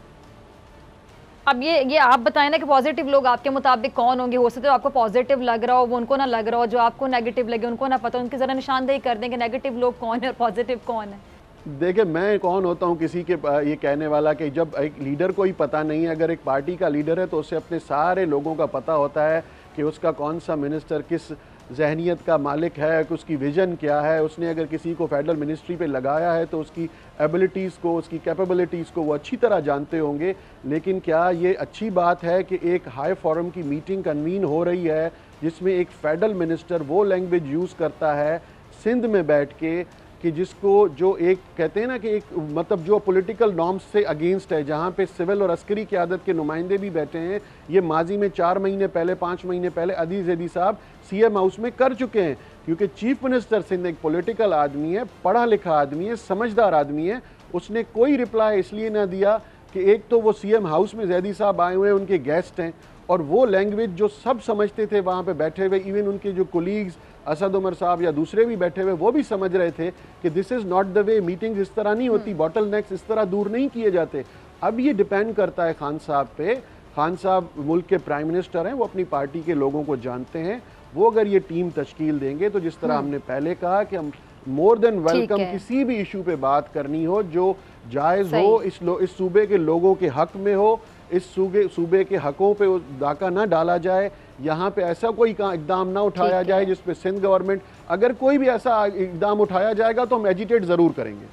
अब ये ये आप बताएं ना कि पॉजिटिव लोग आपके मुताबिक कौन होंगे? हो सकता है आपको पॉजिटिव लग रहा हो, वो उनको ना लग रहा हो, जो आपको नेगेटिव लगे उनको ना पता, उनकी ज़रा निशानदेही कर दें कि नेगेटिव लोग कौन है और पॉजिटिव कौन है। देखिए, मैं कौन होता हूँ किसी के ये कहने वाला कि जब एक लीडर को ही पता नहीं है, अगर एक पार्टी का लीडर है तो उसे अपने सारे लोगों का पता होता है कि उसका कौन सा मिनिस्टर किस जहनीत का मालिक है, कि उसकी विजन क्या है, उसने अगर किसी को फेडरल मिनिस्ट्री पे लगाया है तो उसकी एबिलिटीज़ को, उसकी कैपेबिलिटीज़ को वो अच्छी तरह जानते होंगे। लेकिन क्या ये अच्छी बात है कि एक हाई फोरम की मीटिंग कन्वीन हो रही है जिसमें एक फेडरल मिनिस्टर वो लैंग्वेज यूज़ करता है सिंध में बैठ के कि जिसको जो एक कहते हैं ना कि एक मतलब जो पॉलिटिकल नॉर्म्स से अगेंस्ट है, जहाँ पे सिविल और अस्करी क़यादत के नुमाइंदे भी बैठे हैं। ये माजी में चार महीने पहले पाँच महीने पहले अदी ज़ैदी साहब सी एम हाउस में कर चुके हैं, क्योंकि चीफ मिनिस्टर सिंध एक पॉलिटिकल आदमी है, पढ़ा लिखा आदमी है, समझदार आदमी है। उसने कोई रिप्लाई इसलिए ना दिया कि एक तो वो सी एम हाउस में ज़ैदी साहब आए हुए हैं, उनके गेस्ट हैं, और वो लैंग्वेज जो सब समझते थे वहाँ पे बैठे हुए, इवन उनके जो कोलीग्स असद उमर साहब या दूसरे भी बैठे हुए, वो भी समझ रहे थे कि this is not the way, meetings इस तरह नहीं होती, बॉटल नेक्स इस तरह दूर नहीं किए जाते। अब ये डिपेंड करता है खान साहब पे। खान साहब मुल्क के प्राइम मिनिस्टर हैं, वो अपनी पार्टी के लोगों को जानते हैं। वो अगर ये टीम तश्कील देंगे तो जिस तरह हमने पहले कहा कि हम मोर देन वेलकम किसी भी इशू पे बात करनी हो जो जायज़ हो, इस लो इस सूबे के लोगों के हक में हो, इस सूबे सूबे के हकों पे डाका ना डाला जाए, यहाँ पे ऐसा कोई इकदाम ना उठाया जाए जिस पे सिंध गवर्नमेंट, अगर कोई भी ऐसा इकदाम उठाया जाएगा तो हम एजिटेट ज़रूर करेंगे।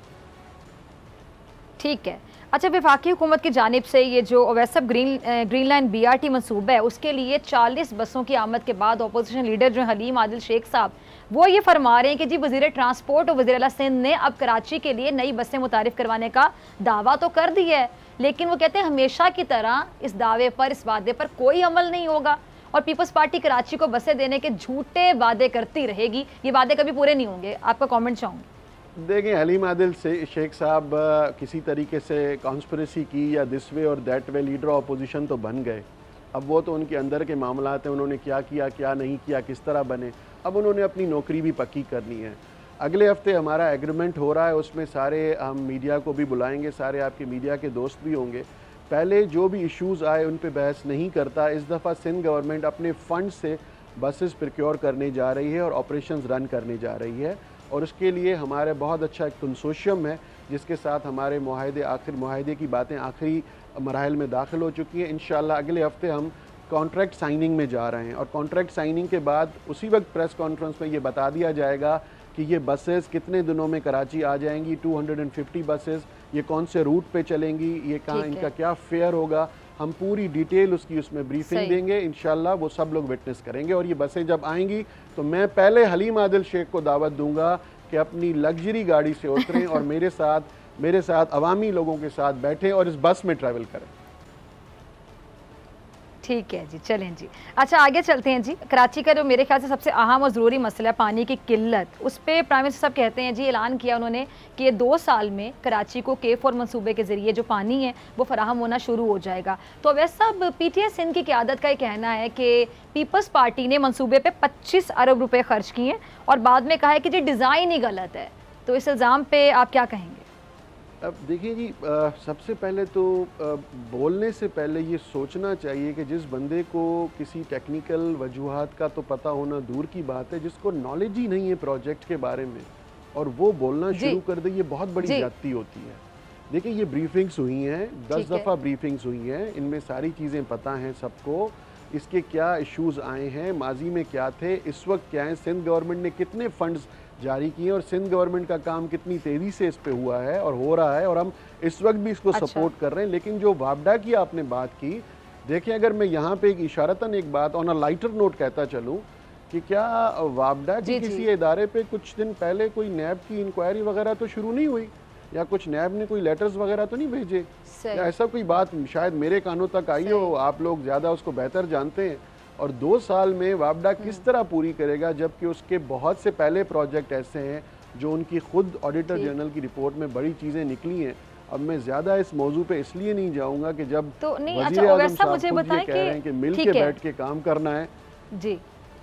ठीक है। अच्छा, वफाकी हुकूमत की जानिब से ये जो Owaisi green green line B R T मनसूबा है उसके लिए चालीस बसों की आमद के बाद अपोजिशन लीडर जो हलीम आदिल शेख साहब वो ये फरमा रहे हैं कि जी वज़ीर ट्रांसपोर्ट और वज़ीर आला सिंध ने अब कराची के लिए नई बसें मुतारिफ करवाने का दावा तो कर दिया है, लेकिन वो कहते हैं हमेशा की तरह इस दावे पर, इस वादे पर कोई अमल नहीं होगा और पीपल्स पार्टी कराची को बसें देने के झूठे वादे करती रहेगी, ये वादे कभी पूरे नहीं होंगे। आपका कमेंट चाहूँगी। देखिए, हलीम आदिल से शेख साहब किसी तरीके से कॉन्स्पिरेसी की या दिस वे और that way leader of opposition तो बन गए, अब वो तो उनके अंदर के मामलात हैं, उन्होंने क्या किया क्या नहीं किया, किस तरह बने, अब उन्होंने अपनी नौकरी भी पक्की करनी है। अगले हफ्ते हमारा एग्रीमेंट हो रहा है, उसमें सारे हम मीडिया को भी बुलाएंगे, सारे आपके मीडिया के दोस्त भी होंगे। पहले जो भी इश्यूज़ आए उन पे बहस नहीं करता। इस दफ़ा सिंध गवर्नमेंट अपने फ़ंड से बसेस प्रोक्योर करने जा रही है और ऑपरेशंस रन करने जा रही है, और उसके लिए हमारे बहुत अच्छा एक कंसोशियम है जिसके साथ हमारे मुआहदे आखिर मुआहदे की बातें आखिरी मराहल में दाखिल हो चुकी हैं। इंशाल्लाह अगले हफ्ते हम कॉन्ट्रैक्ट साइनिंग में जा रहे हैं, और कॉन्ट्रैक्ट साइनिंग के बाद उसी वक्त प्रेस कॉन्फ्रेंस में ये बता दिया जाएगा कि ये बसेस कितने दिनों में कराची आ जाएंगी। दो सौ पचास बसेस, ये कौन से रूट पे चलेंगी, ये कहाँ इनका क्या फेयर होगा, हम पूरी डिटेल उसकी उसमें ब्रीफिंग देंगे। इंशाल्लाह वो सब लोग विटनेस करेंगे। और ये बसें जब आएंगी तो मैं पहले हलीम आदिल शेख को दावत दूंगा कि अपनी लग्जरी गाड़ी से उतरें और मेरे साथ मेरे साथ अवामी लोगों के साथ बैठें और इस बस में ट्रैवल करें। ठीक है जी, चलें जी। अच्छा, आगे चलते हैं जी। कराची का जो मेरे ख्याल से सबसे अहम और ज़रूरी मसला है पानी की किल्लत, उस पर प्राइम मिनिस्टर साहब कहते हैं जी, ऐलान किया उन्होंने कि ये दो साल में कराची को के फोर मनसूबे के ज़रिए जो पानी है वो फराहम होना शुरू हो जाएगा। तो वैसे साहब, पी टी आई सिंध की क़यादत का ये कहना है कि पीपल्स पार्टी ने मनसूबे पर पच्चीस अरब रुपये खर्च किए हैं और बाद में कहा है कि जी डिज़ाइन ही गलत है। तो इस इल्ज़ाम पर आप क्या कहेंगे? अब देखिए जी, आ, सबसे पहले तो आ, बोलने से पहले ये सोचना चाहिए कि जिस बंदे को किसी टेक्निकल वजूहात का तो पता होना दूर की बात है, जिसको नॉलेज ही नहीं है प्रोजेक्ट के बारे में, और वो बोलना शुरू कर दे, ये बहुत बड़ी ज्यादती होती है। देखिए, ये ब्रीफिंग्स हुई हैं, दस दफ़ा ब्रीफिंग्स हुई हैं, इनमें सारी चीज़ें पता हैं सबको, इसके क्या इश्यूज़ आए हैं, माजी में क्या थे, इस वक्त क्या है, सिंध गवर्नमेंट ने कितने फंड्स जारी किए और सिंध गवर्नमेंट का काम कितनी तेज़ी से इस पे हुआ है और हो रहा है, और हम इस वक्त भी इसको अच्छा। सपोर्ट कर रहे हैं। लेकिन जो वापडा की आपने बात की, देखिए अगर मैं यहाँ पे एक इशारतन एक बात ऑन अ लाइटर नोट कहता चलूँ कि क्या वापडा के किसी इदारे पे कुछ दिन पहले कोई नैब की इंक्वायरी वगैरह तो शुरू नहीं हुई, या कुछ नैब ने कोई लेटर्स वगैरह तो नहीं भेजे, या ऐसा कोई बात शायद मेरे कानों तक आई हो, आप लोग ज़्यादा उसको बेहतर जानते हैं। और दो साल में वापडा किस तरह पूरी करेगा, जबकि उसके बहुत से पहले प्रोजेक्ट ऐसे हैं जो उनकी खुद ऑडिटर जनरल की रिपोर्ट में बड़ी चीज़ें निकली हैं। अब मैं ज़्यादा इस मौजू पे इसलिए नहीं जाऊंगा कि जब तो नहीं, वज़ीर अच्छा, आज़म साहब मुझे खुद ये कह रहे हैं कि मिल के बैठ के काम करना है। जी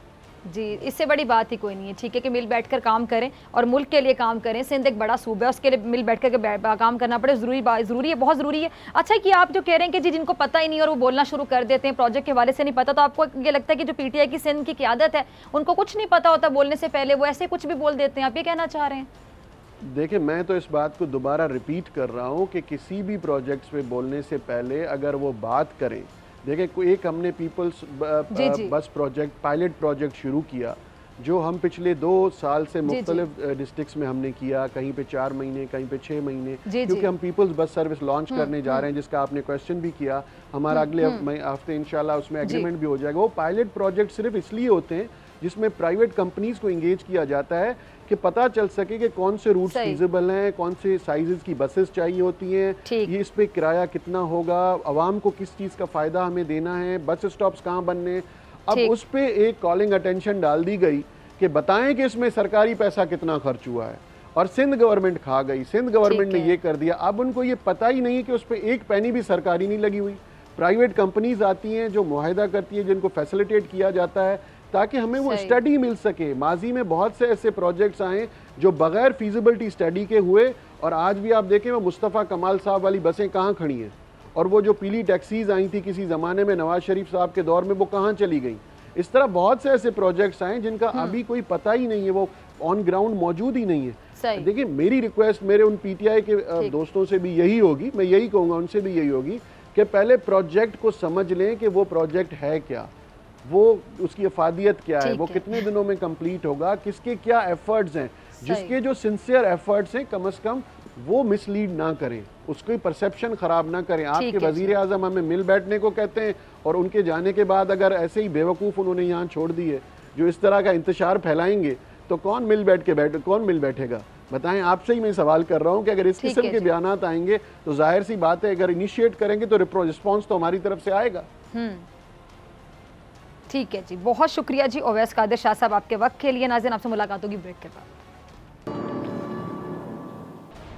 जी, इससे बड़ी बात ही कोई नहीं है। ठीक है कि मिल बैठकर काम करें और मुल्क के लिए काम करें। सिंध एक बड़ा सूबा है, उसके लिए मिल बैठ कर काम करना पड़े, ज़रूरी ज़रूरी है, बहुत ज़रूरी है। अच्छा, कि आप जो कह रहे हैं कि जी जिनको पता ही नहीं और वो बोलना शुरू कर देते हैं, प्रोजेक्ट के हवाले से नहीं पता, तो आपको ये लगता है कि जो पी टी आई की सिंध की क़यादत है उनको कुछ नहीं पता होता बोलने से पहले, वो ऐसे कुछ भी बोल देते हैं, आप ये कहना चाह रहे हैं? देखिए, मैं तो इस बात को दोबारा रिपीट कर रहा हूँ कि किसी भी प्रोजेक्ट्स पे बोलने से पहले अगर वो बात करें, देखें एक हमने पीपल्स बस प्रोजेक्ट पायलट प्रोजेक्ट शुरू किया जो हम पिछले दो साल से मुख्तलिफ डिस्ट्रिक्ट्स में हमने किया, कहीं पे चार महीने कहीं पे छः महीने, क्योंकि हम पीपल्स बस सर्विस लॉन्च करने जा रहे हैं, जिसका आपने क्वेश्चन भी किया। हमारा अगले हफ्ते इंशाल्लाह उसमें एग्रीमेंट भी हो जाएगा। वो पायलट प्रोजेक्ट सिर्फ इसलिए होते हैं जिसमें प्राइवेट कंपनीज को इंगेज किया जाता है कि पता चल सके कि कौन से रूट्स फीजिबल हैं, कौन से साइजेस की बसेस चाहिए होती हैं, ये इस पे किराया कितना होगा, आवाम को किस चीज़ का फ़ायदा हमें देना है, बस स्टॉप्स कहाँ बनने। अब उस पे एक कॉलिंग अटेंशन डाल दी गई कि बताएं कि इसमें सरकारी पैसा कितना खर्च हुआ है, और सिंध गवर्नमेंट खा गई। सिंध गवर्नमेंट ने ये कर दिया। अब उनको ये पता ही नहीं है कि उस पर एक पैनी भी सरकारी नहीं लगी हुई। प्राइवेट कंपनीज आती हैं जो मुआहिदा करती है, जिनको फैसिलिटेट किया जाता है ताकि हमें वो स्टडी मिल सके। माजी में बहुत से ऐसे प्रोजेक्ट्स आए जो बगैर फीजिबिलिटी स्टडी के हुए, और आज भी आप देखें वो मुस्तफ़ा कमाल साहब वाली बसें कहाँ खड़ी हैं, और वो जो पीली टैक्सीज आई थी किसी ज़माने में नवाज शरीफ साहब के दौर में, वो कहाँ चली गई। इस तरह बहुत से ऐसे प्रोजेक्ट्स आए जिनका अभी कोई पता ही नहीं है, वो ऑन ग्राउंड मौजूद ही नहीं है। देखिए, मेरी रिक्वेस्ट मेरे उन पीटीआई के दोस्तों से भी यही होगी, मैं यही कहूँगा उनसे भी यही होगी कि पहले प्रोजेक्ट को समझ लें कि वो प्रोजेक्ट है क्या, वो उसकी अफादियत क्या है, वो कितने दिनों में कंप्लीट होगा, किसके क्या एफर्ट्स हैं। जिसके जो सिंसियर एफर्ट्स हैं कम से कम वो मिसलीड ना करें, उसकी परसेप्शन खराब ना करें। आपके वजीर आजम हमें मिल बैठने को कहते हैं, और उनके जाने के बाद अगर ऐसे ही बेवकूफ़ उन्होंने यहाँ छोड़ दिए जो इस तरह का इंतशार फैलाएंगे, तो कौन मिल बैठ के बैठ कौन मिल बैठेगा? बताएं। आपसे ही मैं सवाल कर रहा हूं कि अगर इस किस्म के बयानात आएंगे तो जाहिर सी बात है, अगर इनिशिएट करेंगे तो रिस्पॉन्स तो हमारी तरफ से आएगा। ठीक है जी, बहुत शुक्रिया जी ओवैस कादिर शाह साहब आपके वक्त के लिए। नाज़रीन, आपसे मुलाकात होगी ब्रेक के बाद।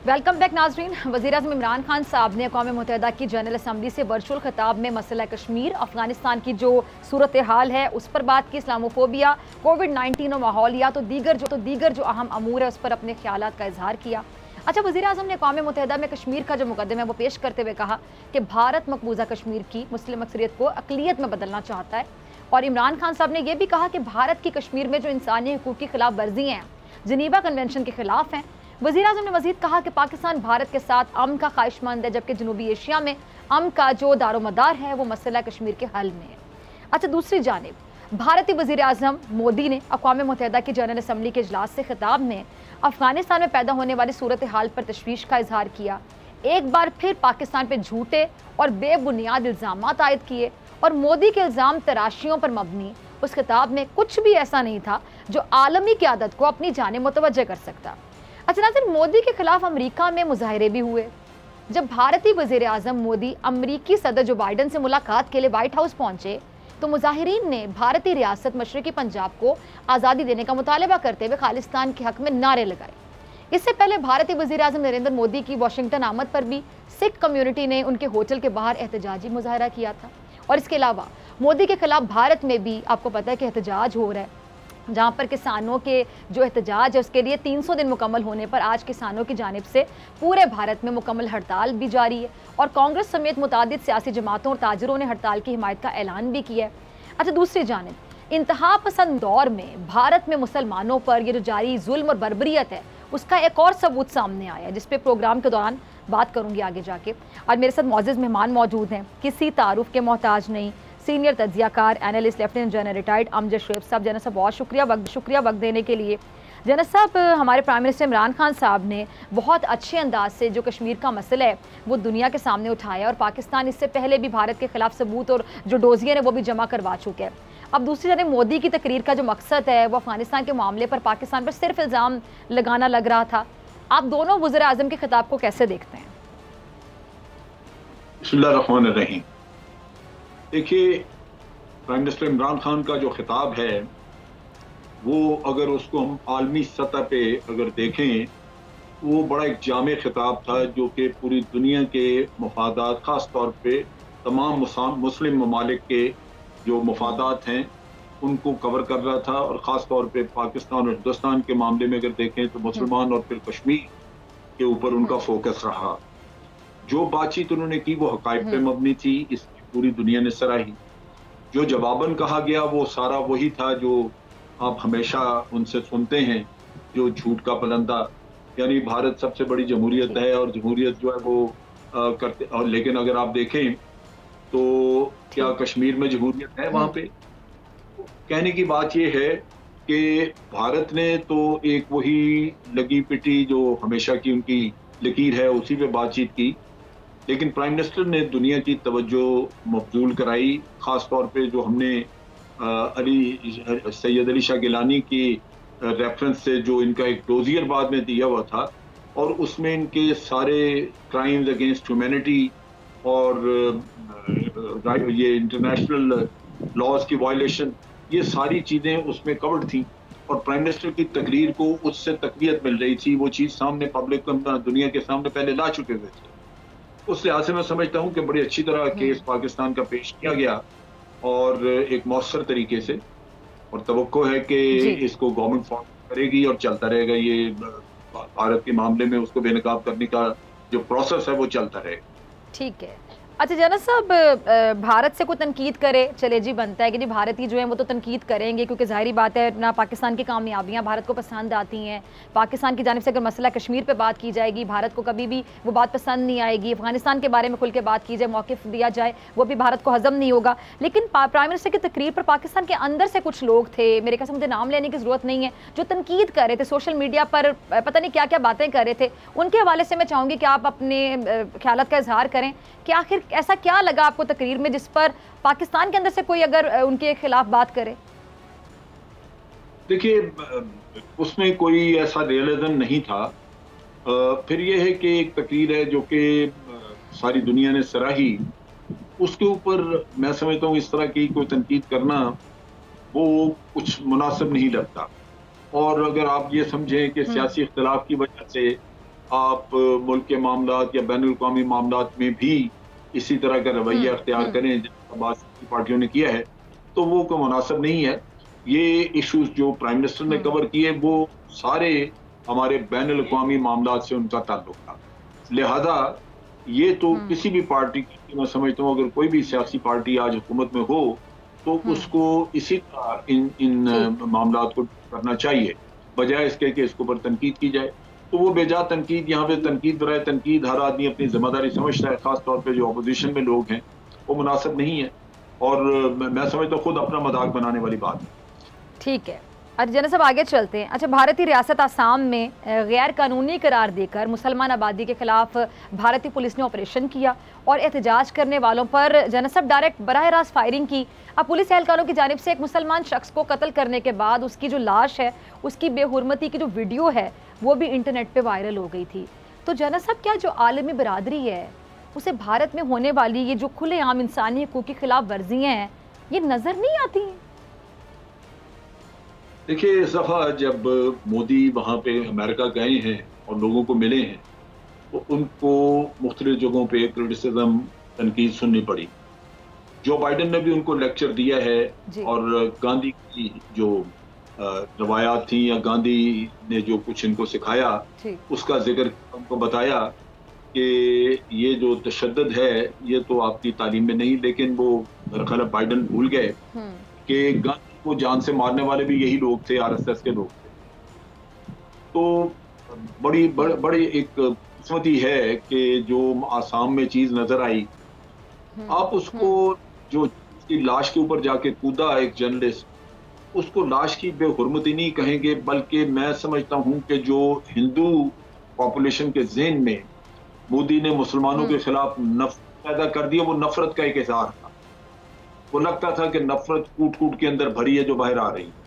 वेलकम बैक नाजरीन। वज़ीर-ए-आज़म इमरान खान साहब ने अक़वाम मुत्तहिदा की जनरल असम्बली से वर्चुअल खिताब में मसला कश्मीर, अफगानिस्तान की जो सूरत हाल है उस पर बात की, इस्लामोफोबिया, कोविड नाइन्टीन और माहौलियात तो दीगर जो तो दीगर जो अहम अमूर है उस पर अपने ख्यालात का इजहार किया। अच्छा, वज़ीर-ए-आज़म ने अक़वाम मुत्तहिदा में कश्मीर का जो मुकदमा है वो पेश करते हुए कहा कि भारत मकबूजा कश्मीर की मुस्लिम अक्सरियत को अक़लियत में बदलना चाहता है। और इमरान खान साहब ने यह भी कहा कि भारत की कश्मीर में जो इंसानी हुकूक़ की खिलाफ वर्जी हैं, जिनीवा कन्वेंशन के खिलाफ हैं। वज़ीर-ए-आज़म ने मज़ीद कहा कि पाकिस्तान भारत के साथ अमन का ख्वाहिशमंद है, जबकि जनूबी एशिया में अमन का जो दारोमदार है वो मसला कश्मीर के हल में है। अच्छा, दूसरी जानिब भारतीय वज़ीर-ए-आज़म मोदी ने अक़वाम मुत्तहिदा की जनरल असम्बली के इजलास से खिताब में अफगानिस्तान में पैदा होने वाली सूरत हाल पर तशवीश का इजहार किया। एक बार फिर पाकिस्तान पर झूठे और बेबुनियाद इल्ज़ाम आयद किए और मोदी के इल्ज़ाम तराशियों पर मबनी उस खिताब में कुछ भी ऐसा नहीं था जो आलमी क़यादत को अपनी जानिब मुतवज्जह कर सकता। अच्छा नाज़रीन, मोदी के खिलाफ अमेरिका में मुजाहरे भी हुए। जब भारतीय वज़ीर-ए-आज़म मोदी अमेरिकी सदर जो बाइडन से मुलाकात के लिए व्हाइट हाउस पहुंचे तो मुजाहिरीन ने भारतीय रियासत मशरक़ी पंजाब को आज़ादी देने का मुतालबा करते हुए खालिस्तान के हक़ में नारे लगाए। इससे पहले भारतीय वज़ीर-ए-आज़म नरेंद्र मोदी की वाशिंगटन आमद पर भी सिख कम्युनिटी ने उनके होटल के बाहर एहतजाजी मुजाहरा किया था। और इसके अलावा मोदी के खिलाफ भारत में भी आपको पता है कि एहतजाज हो रहा है, जहाँ पर किसानों के जो एहतजाज है उसके लिए तीन सौ दिन मुकम्मल होने पर आज किसानों की जानिब से पूरे भारत में मुकम्मल हड़ताल भी जारी है और कांग्रेस समेत मुतादिद सियासी जमातों और ताजरों ने हड़ताल की हिमायत का ऐलान भी किया है। अच्छा, दूसरी जानिब इंतहा पसंद दौर में भारत में मुसलमानों पर ये जो जारी जुल्म और बर्बरियत है उसका एक और सबूत सामने आया, जिस पे प्रोग्राम के दौरान बात करूंगी आगे जाके। और मेरे साथ मौजूद मेहमान मौजूद हैं, किसी तारुफ के मोहताज नहीं, सीनियर तज्जियाकार analyst lieutenant general retired Amjad Shoaib साहब। जनरल साहब बहुत शुक्रिया वक्त शुक्रिया वक्त देने के लिए। जनरल साहब, हमारे प्राइम मिनिस्टर इमरान खान साहब ने बहुत अच्छे अंदाज से जो कश्मीर का मसला है वो दुनिया के सामने उठाया और पाकिस्तान इससे पहले भी भारत के खिलाफ सबूत और जो डोजियर है वो भी जमा करवा चुके हैं। अब दूसरी तरफ मोदी की तकरीर का जो मकसद है वो अफगानिस्तान के मामले पर पाकिस्तान पर सिर्फ इल्ज़ाम लगाना लग रहा था। आप दोनों वज़ीर-ए-आज़म के खिताब को कैसे देखते हैं? बिस्मिल्लाहिर्रहमानिर्रहीम। देखिए, प्राइम मिनिस्टर इमरान खान का जो खिताब है वो अगर उसको हम आलमी सतह पे अगर देखें वो बड़ा एक जामे खिताब था जो कि पूरी दुनिया के मफादात, ख़ास तौर पे तमाम मुस्लिम ममालिक के जो मफादात हैं उनको कवर कर रहा था। और ख़ास तौर पे पाकिस्तान और हिंदुस्तान के मामले में अगर देखें तो मुसलमान और फिर कश्मीर के ऊपर उनका फोकस रहा। जो बातचीत उन्होंने की वो हक़ाइक़ पे मबनी थी, इसकी पूरी दुनिया ने सराही। जो जवाबन कहा गया वो सारा वही था जो आप हमेशा उनसे सुनते हैं, जो झूठ का पलंदा, यानी भारत सबसे बड़ी जमहूरियत है और जमहूरियत जो है वो आ, करते और लेकिन अगर आप देखें तो क्या कश्मीर में जमहूरियत है? वहाँ पे कहने की बात ये है कि भारत ने तो एक वही लगी पिटी जो हमेशा की उनकी लकीर है उसी पे बातचीत की, लेकिन प्राइम मिनिस्टर ने दुनिया की तवज्जो मबजूल कराई। ख़ास तौर पे जो हमने आ, अली सैयद अली शाह गिलानी की रेफरेंस से जो इनका एक डोजियर बाद में दिया हुआ था और उसमें इनके सारे क्राइम्स अगेंस्ट ह्यूमैनिटी और ये इंटरनेशनल लॉज की वायलेशन, ये सारी चीज़ें उसमें कवर्ड थी और प्राइम मिनिस्टर की तकरीर को उससे तक़वियत मिल रही थी। वो चीज़ सामने पब्लिक दुनिया के सामने पहले ला चुके हुए थे। उस लिहाज से मैं समझता हूँ कि बड़ी अच्छी तरह केस पाकिस्तान का पेश किया गया और एक मौसर तरीके से, और तवक्को है कि इसको गवर्नमेंट फॉलो करेगी और चलता रहेगा। ये भारत के मामले में उसको बेनकाब करने का जो प्रोसेस है वो चलता रहेगा। ठीक है। अच्छा जनरल साहब, भारत से कोई तनकीद करे, चले जी बनता है कि जी भारतीय जो है वो तो तनकीद करेंगे क्योंकि ज़ाहिरी बात है ना पाकिस्तान की कामयाबियाँ भारत को पसंद आती हैं। पाकिस्तान की जानिब से अगर मसला कश्मीर पे बात की जाएगी भारत को कभी भी वो बात पसंद नहीं आएगी। अफगानिस्तान के बारे में खुल के बात की जाए, मौक़िफ़ दिया जाए, वो भी भारत को हज़म नहीं होगा। लेकिन प्राइम मिनिस्टर की तकरीर पर पाकिस्तान के अंदर से कुछ लोग थे, मेरे ख्याल से मुझे नाम लेने की ज़रूरत नहीं है, जो तनकीद कर रहे थे, सोशल मीडिया पर पता नहीं क्या क्या बातें कर रहे थे। उनके हवाले से मैं चाहूँगी कि आप अपने ख्यालात का इजहार करें कि आखिर ऐसा क्या लगा आपको तकरीर में जिस पर पाकिस्तान के अंदर से कोई अगर उनके खिलाफ बात करे? देखिए, उसमें कोई ऐसा रियलिज्म नहीं था। फिर यह है कि एक तकरीर है जो कि सारी दुनिया ने सराही, उसके ऊपर मैं समझता हूँ इस तरह की कोई तनकीद करना वो कुछ मुनासिब नहीं लगता। और अगर आप ये समझें कि सियासी इख्तिलाफ की वजह से आप मुल्क के मामलात या बैनुल-अक़वामी मामलात में भी इसी तरह का रवैया अख्तियार करें जिसका बाकी पार्टियों ने किया है, तो वो कोई मुनासिब नहीं है। ये इश्यूज जो प्राइम मिनिस्टर ने कवर किए वो सारे हमारे बैनुल-अक़वामी मामलात से उनका ताल्लुक था। लिहाजा ये तो किसी भी पार्टी की, मैं समझता हूँ अगर कोई भी सियासी पार्टी आज हुकूमत में हो तो उसको इसी तरह इन इन मामलात को करना चाहिए, बजाय इसके कि इसके ऊपर तनकीद की जाए। तो वो बेजा तनकीद, यहाँ पे तनकीद बराए तनकीद हर आदमी अपनी जिम्मेदारी समझता है, खास तौर पे जो अपोजिशन में लोग हैं, वो मुनासिब नहीं है और मैं समझता हूँ खुद अपना मजाक बनाने वाली बात है। ठीक है, अच्छा जनरल साहब आगे चलते हैं। अच्छा, भारतीय रियासत आसाम में गैर कानूनी करार देकर मुसलमान आबादी के खिलाफ भारतीय पुलिस ने ऑपरेशन किया और एहतजाज करने वालों पर जनरल साहब डायरेक्ट बराह रास्त फायरिंग की। अब पुलिस एहलकारों की जानिब से एक मुसलमान शख्स को कत्ल करने के बाद उसकी जो लाश है, उसकी बेहुरमती की जो वीडियो है वो भी इंटरनेट पे वायरल हो गई थी। तो जनरल साहब, क्या जो आलमी बिरादरी है उसे भारत में होने वाली ये जो खुलेआम इंसानी हकूक़ की खिलाफ वर्जियाँ हैं ये नज़र नहीं आती हैं? देखिए, इस दफ़ा जब मोदी वहाँ पे अमेरिका गए हैं और लोगों को मिले हैं तो उनको मुख्तलिफ जगहों पे क्रिटिसिज्म, तनकीद सुननी पड़ी। जो बाइडन ने भी उनको लेक्चर दिया है और गांधी की जो रवायात थी या गांधी ने जो कुछ इनको सिखाया उसका जिक्र उनको बताया कि ये जो तशद्दुद है ये तो आपकी तालीम में नहीं, लेकिन वो मेरा ख्याल है बाइडन भूल गए कि गांधी को जान से मारने वाले भी यही लोग थे, आरएसएस के लोग थे। तो बड़ी बड़, बड़ी एक किस्मती है कि जो आसाम में चीज नजर आई, आप उसको जो उसकी लाश के ऊपर जाके कूदा एक जर्नलिस्ट, उसको लाश की बेहुरमती नहीं कहेंगे, बल्कि मैं समझता हूं कि जो हिंदू पॉपुलेशन के ज़हन में मोदी ने मुसलमानों के खिलाफ नफरत पैदा कर दिया, वो नफरत का एक इज़हार था। वो लगता था कि नफरत कूट कूट के अंदर भरी है जो बाहर आ रही है,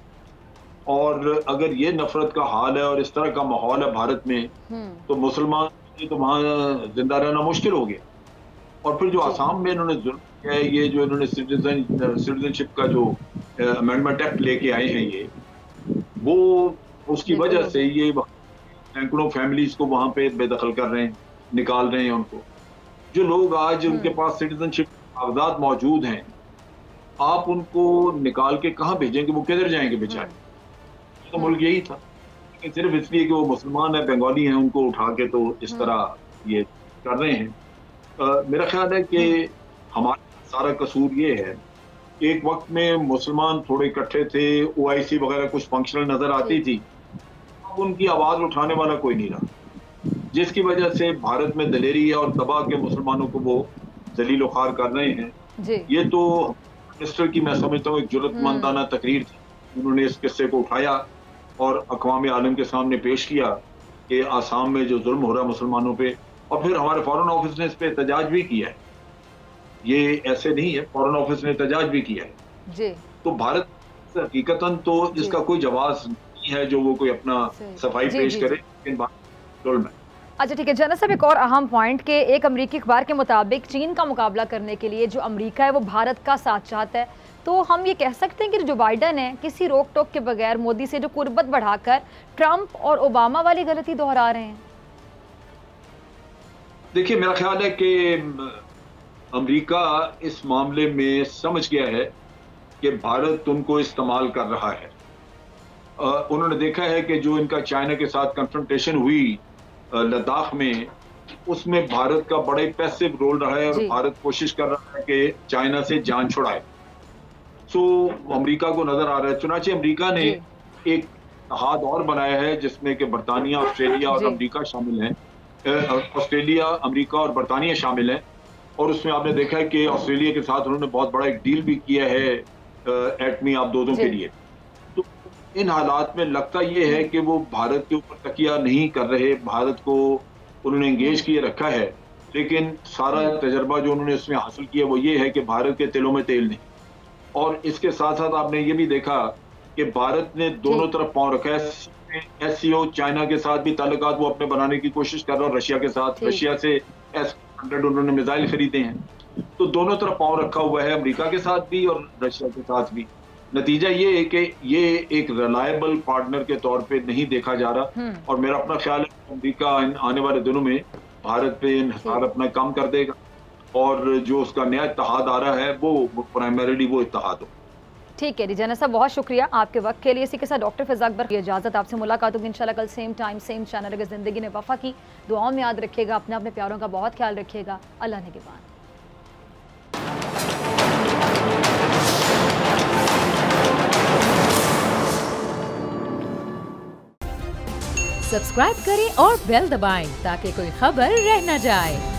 और अगर ये नफरत का हाल है और इस तरह का माहौल है भारत में तो मुसलमान तो वहाँ जिंदा रहना मुश्किल हो गया। और फिर जो आसाम में इन्होंने जुल्म किया है, ये जो इन्होंने सिटीजन सिटीजनशिप का जो अमेंडमेंट एक्ट लेके आए हैं, ये वो उसकी वजह से ये सैकड़ों फैमिलीज को वहाँ पे बेदखल कर रहे हैं, निकाल रहे हैं उनको। जो लोग आज उनके पास सिटीजनशिप कागजात मौजूद हैं, आप उनको निकाल के कहाँ भेजेंगे? वो किधर जाएंगे बेचारे? तो मुल्क यही था, सिर्फ इसलिए कि वो मुसलमान है, बंगाली हैं, उनको उठा के तो इस तरह ये कर रहे हैं। आ, मेरा ख्याल है कि हमारा सारा कसूर ये है, एक वक्त में मुसलमान थोड़े इकट्ठे थे, ओआईसी वगैरह कुछ फंक्शनल नजर आती थी, अब उनकी आवाज उठाने वाला कोई नहीं रहा, जिसकी वजह से भारत में दलेरी है और दबा के मुसलमानों को वो जलील ख्वार कर रहे हैं। ये तो मिनिस्टर की मैं समझता हूँ एक जुर्रतमंदाना तकरीर थी, उन्होंने इस किस्से को उठाया और अक़वाम आलम के सामने पेश किया कि आसाम में जो जुल्म हो रहा है मुसलमानों पे, और फिर हमारे फॉरेन ऑफिस ने इस पे एहतजाज भी किया है। ये ऐसे नहीं है, फॉरेन ऑफिस ने एहतजाज भी किया है जी। तो भारत हकीकतन तो इसका कोई जवाब नहीं है जो वो कोई अपना सफाई पेश करे, लेकिन जुल्म है। अच्छा ठीक है जनरल साहब, एक और अहम पॉइंट के एक अमरीकी अखबार के मुताबिक चीन का मुकाबला करने के लिए जो अमेरिका है वो भारत का साथ चाहता है, तो हम ये कह सकते हैं कि जो बाइडन है किसी रोक टोक के बगैर मोदी से जो कुर्बत बढ़ाकर ट्रंप और ओबामा वाली गलती दोहरा रहे हैं। देखिए, मेरा ख्याल है कि अमेरिका इस मामले में समझ गया है कि भारत उनको इस्तेमाल कर रहा है। आ, उन्होंने देखा है कि जो इनका चाइना के साथ कन्फ्रंटेशन हुई लद्दाख में, उसमें भारत का बड़े पैसिव रोल रहा है और भारत कोशिश कर रहा है कि चाइना से जान छुड़ाए। सो अमेरिका को नजर आ रहा है, चुनाचे अमेरिका ने एक इत्तेहाद और बनाया है जिसमें कि बरतानिया, ऑस्ट्रेलिया और अमेरिका शामिल हैं, ऑस्ट्रेलिया, अमेरिका और बरतानिया शामिल हैं। और उसमें आपने देखा है कि ऑस्ट्रेलिया के साथ उन्होंने बहुत बड़ा एक डील भी किया है एटमी आबदोदों के लिए। तो इन हालात में लगता ये है कि वो भारत के ऊपर तकिया नहीं कर रहे, भारत को उन्होंने एंगेज किए रखा है, लेकिन सारा तजर्बा जो उन्होंने इसमें हासिल किया वो ये है कि भारत के तिलों में तेल नहीं। और इसके साथ साथ आपने ये भी देखा कि भारत ने दोनों तरफ पांव रखा है। एससीओ चाइना के साथ भी ताल्लुकात वो अपने बनाने की कोशिश कर रहा है, रशिया के साथ, रशिया से एस हंड्रेड उन्होंने मिसाइल खरीदे हैं, तो दोनों तरफ पांव रखा हुआ है, अमेरिका के साथ भी और रशिया के साथ भी। नतीजा ये है कि ये एक रिलायबल पार्टनर के तौर पे नहीं देखा जा रहा, और मेरा अपना ख्याल है अमेरिका आने वाले दिनों में भारत पे इन्हिसार अपना कम कर देगा, और जो उसका नया इत्तेहाद आ रहा है वो प्राइमरीली वो इत्तेहाद हो। ठीक है जी जैनब साहब, बहुत शुक्रिया आपके वक्त के लिए। इसी के साथ डॉक्टर फिज़ा अकबर की इजाज़त, आपसे मुलाकात होगी इंशाल्लाह कल सेम टाइम सेम चैनल। अगर ज़िंदगी ने वफ़ा की दुआओं में याद रखिएगा, अपने अपने प्यारों का बहुत ख्याल रखिएगा। अल्लाह निगहबान। सब्सक्राइब करें और बेल दबाएं ताकि कोई खबर रह न जाए।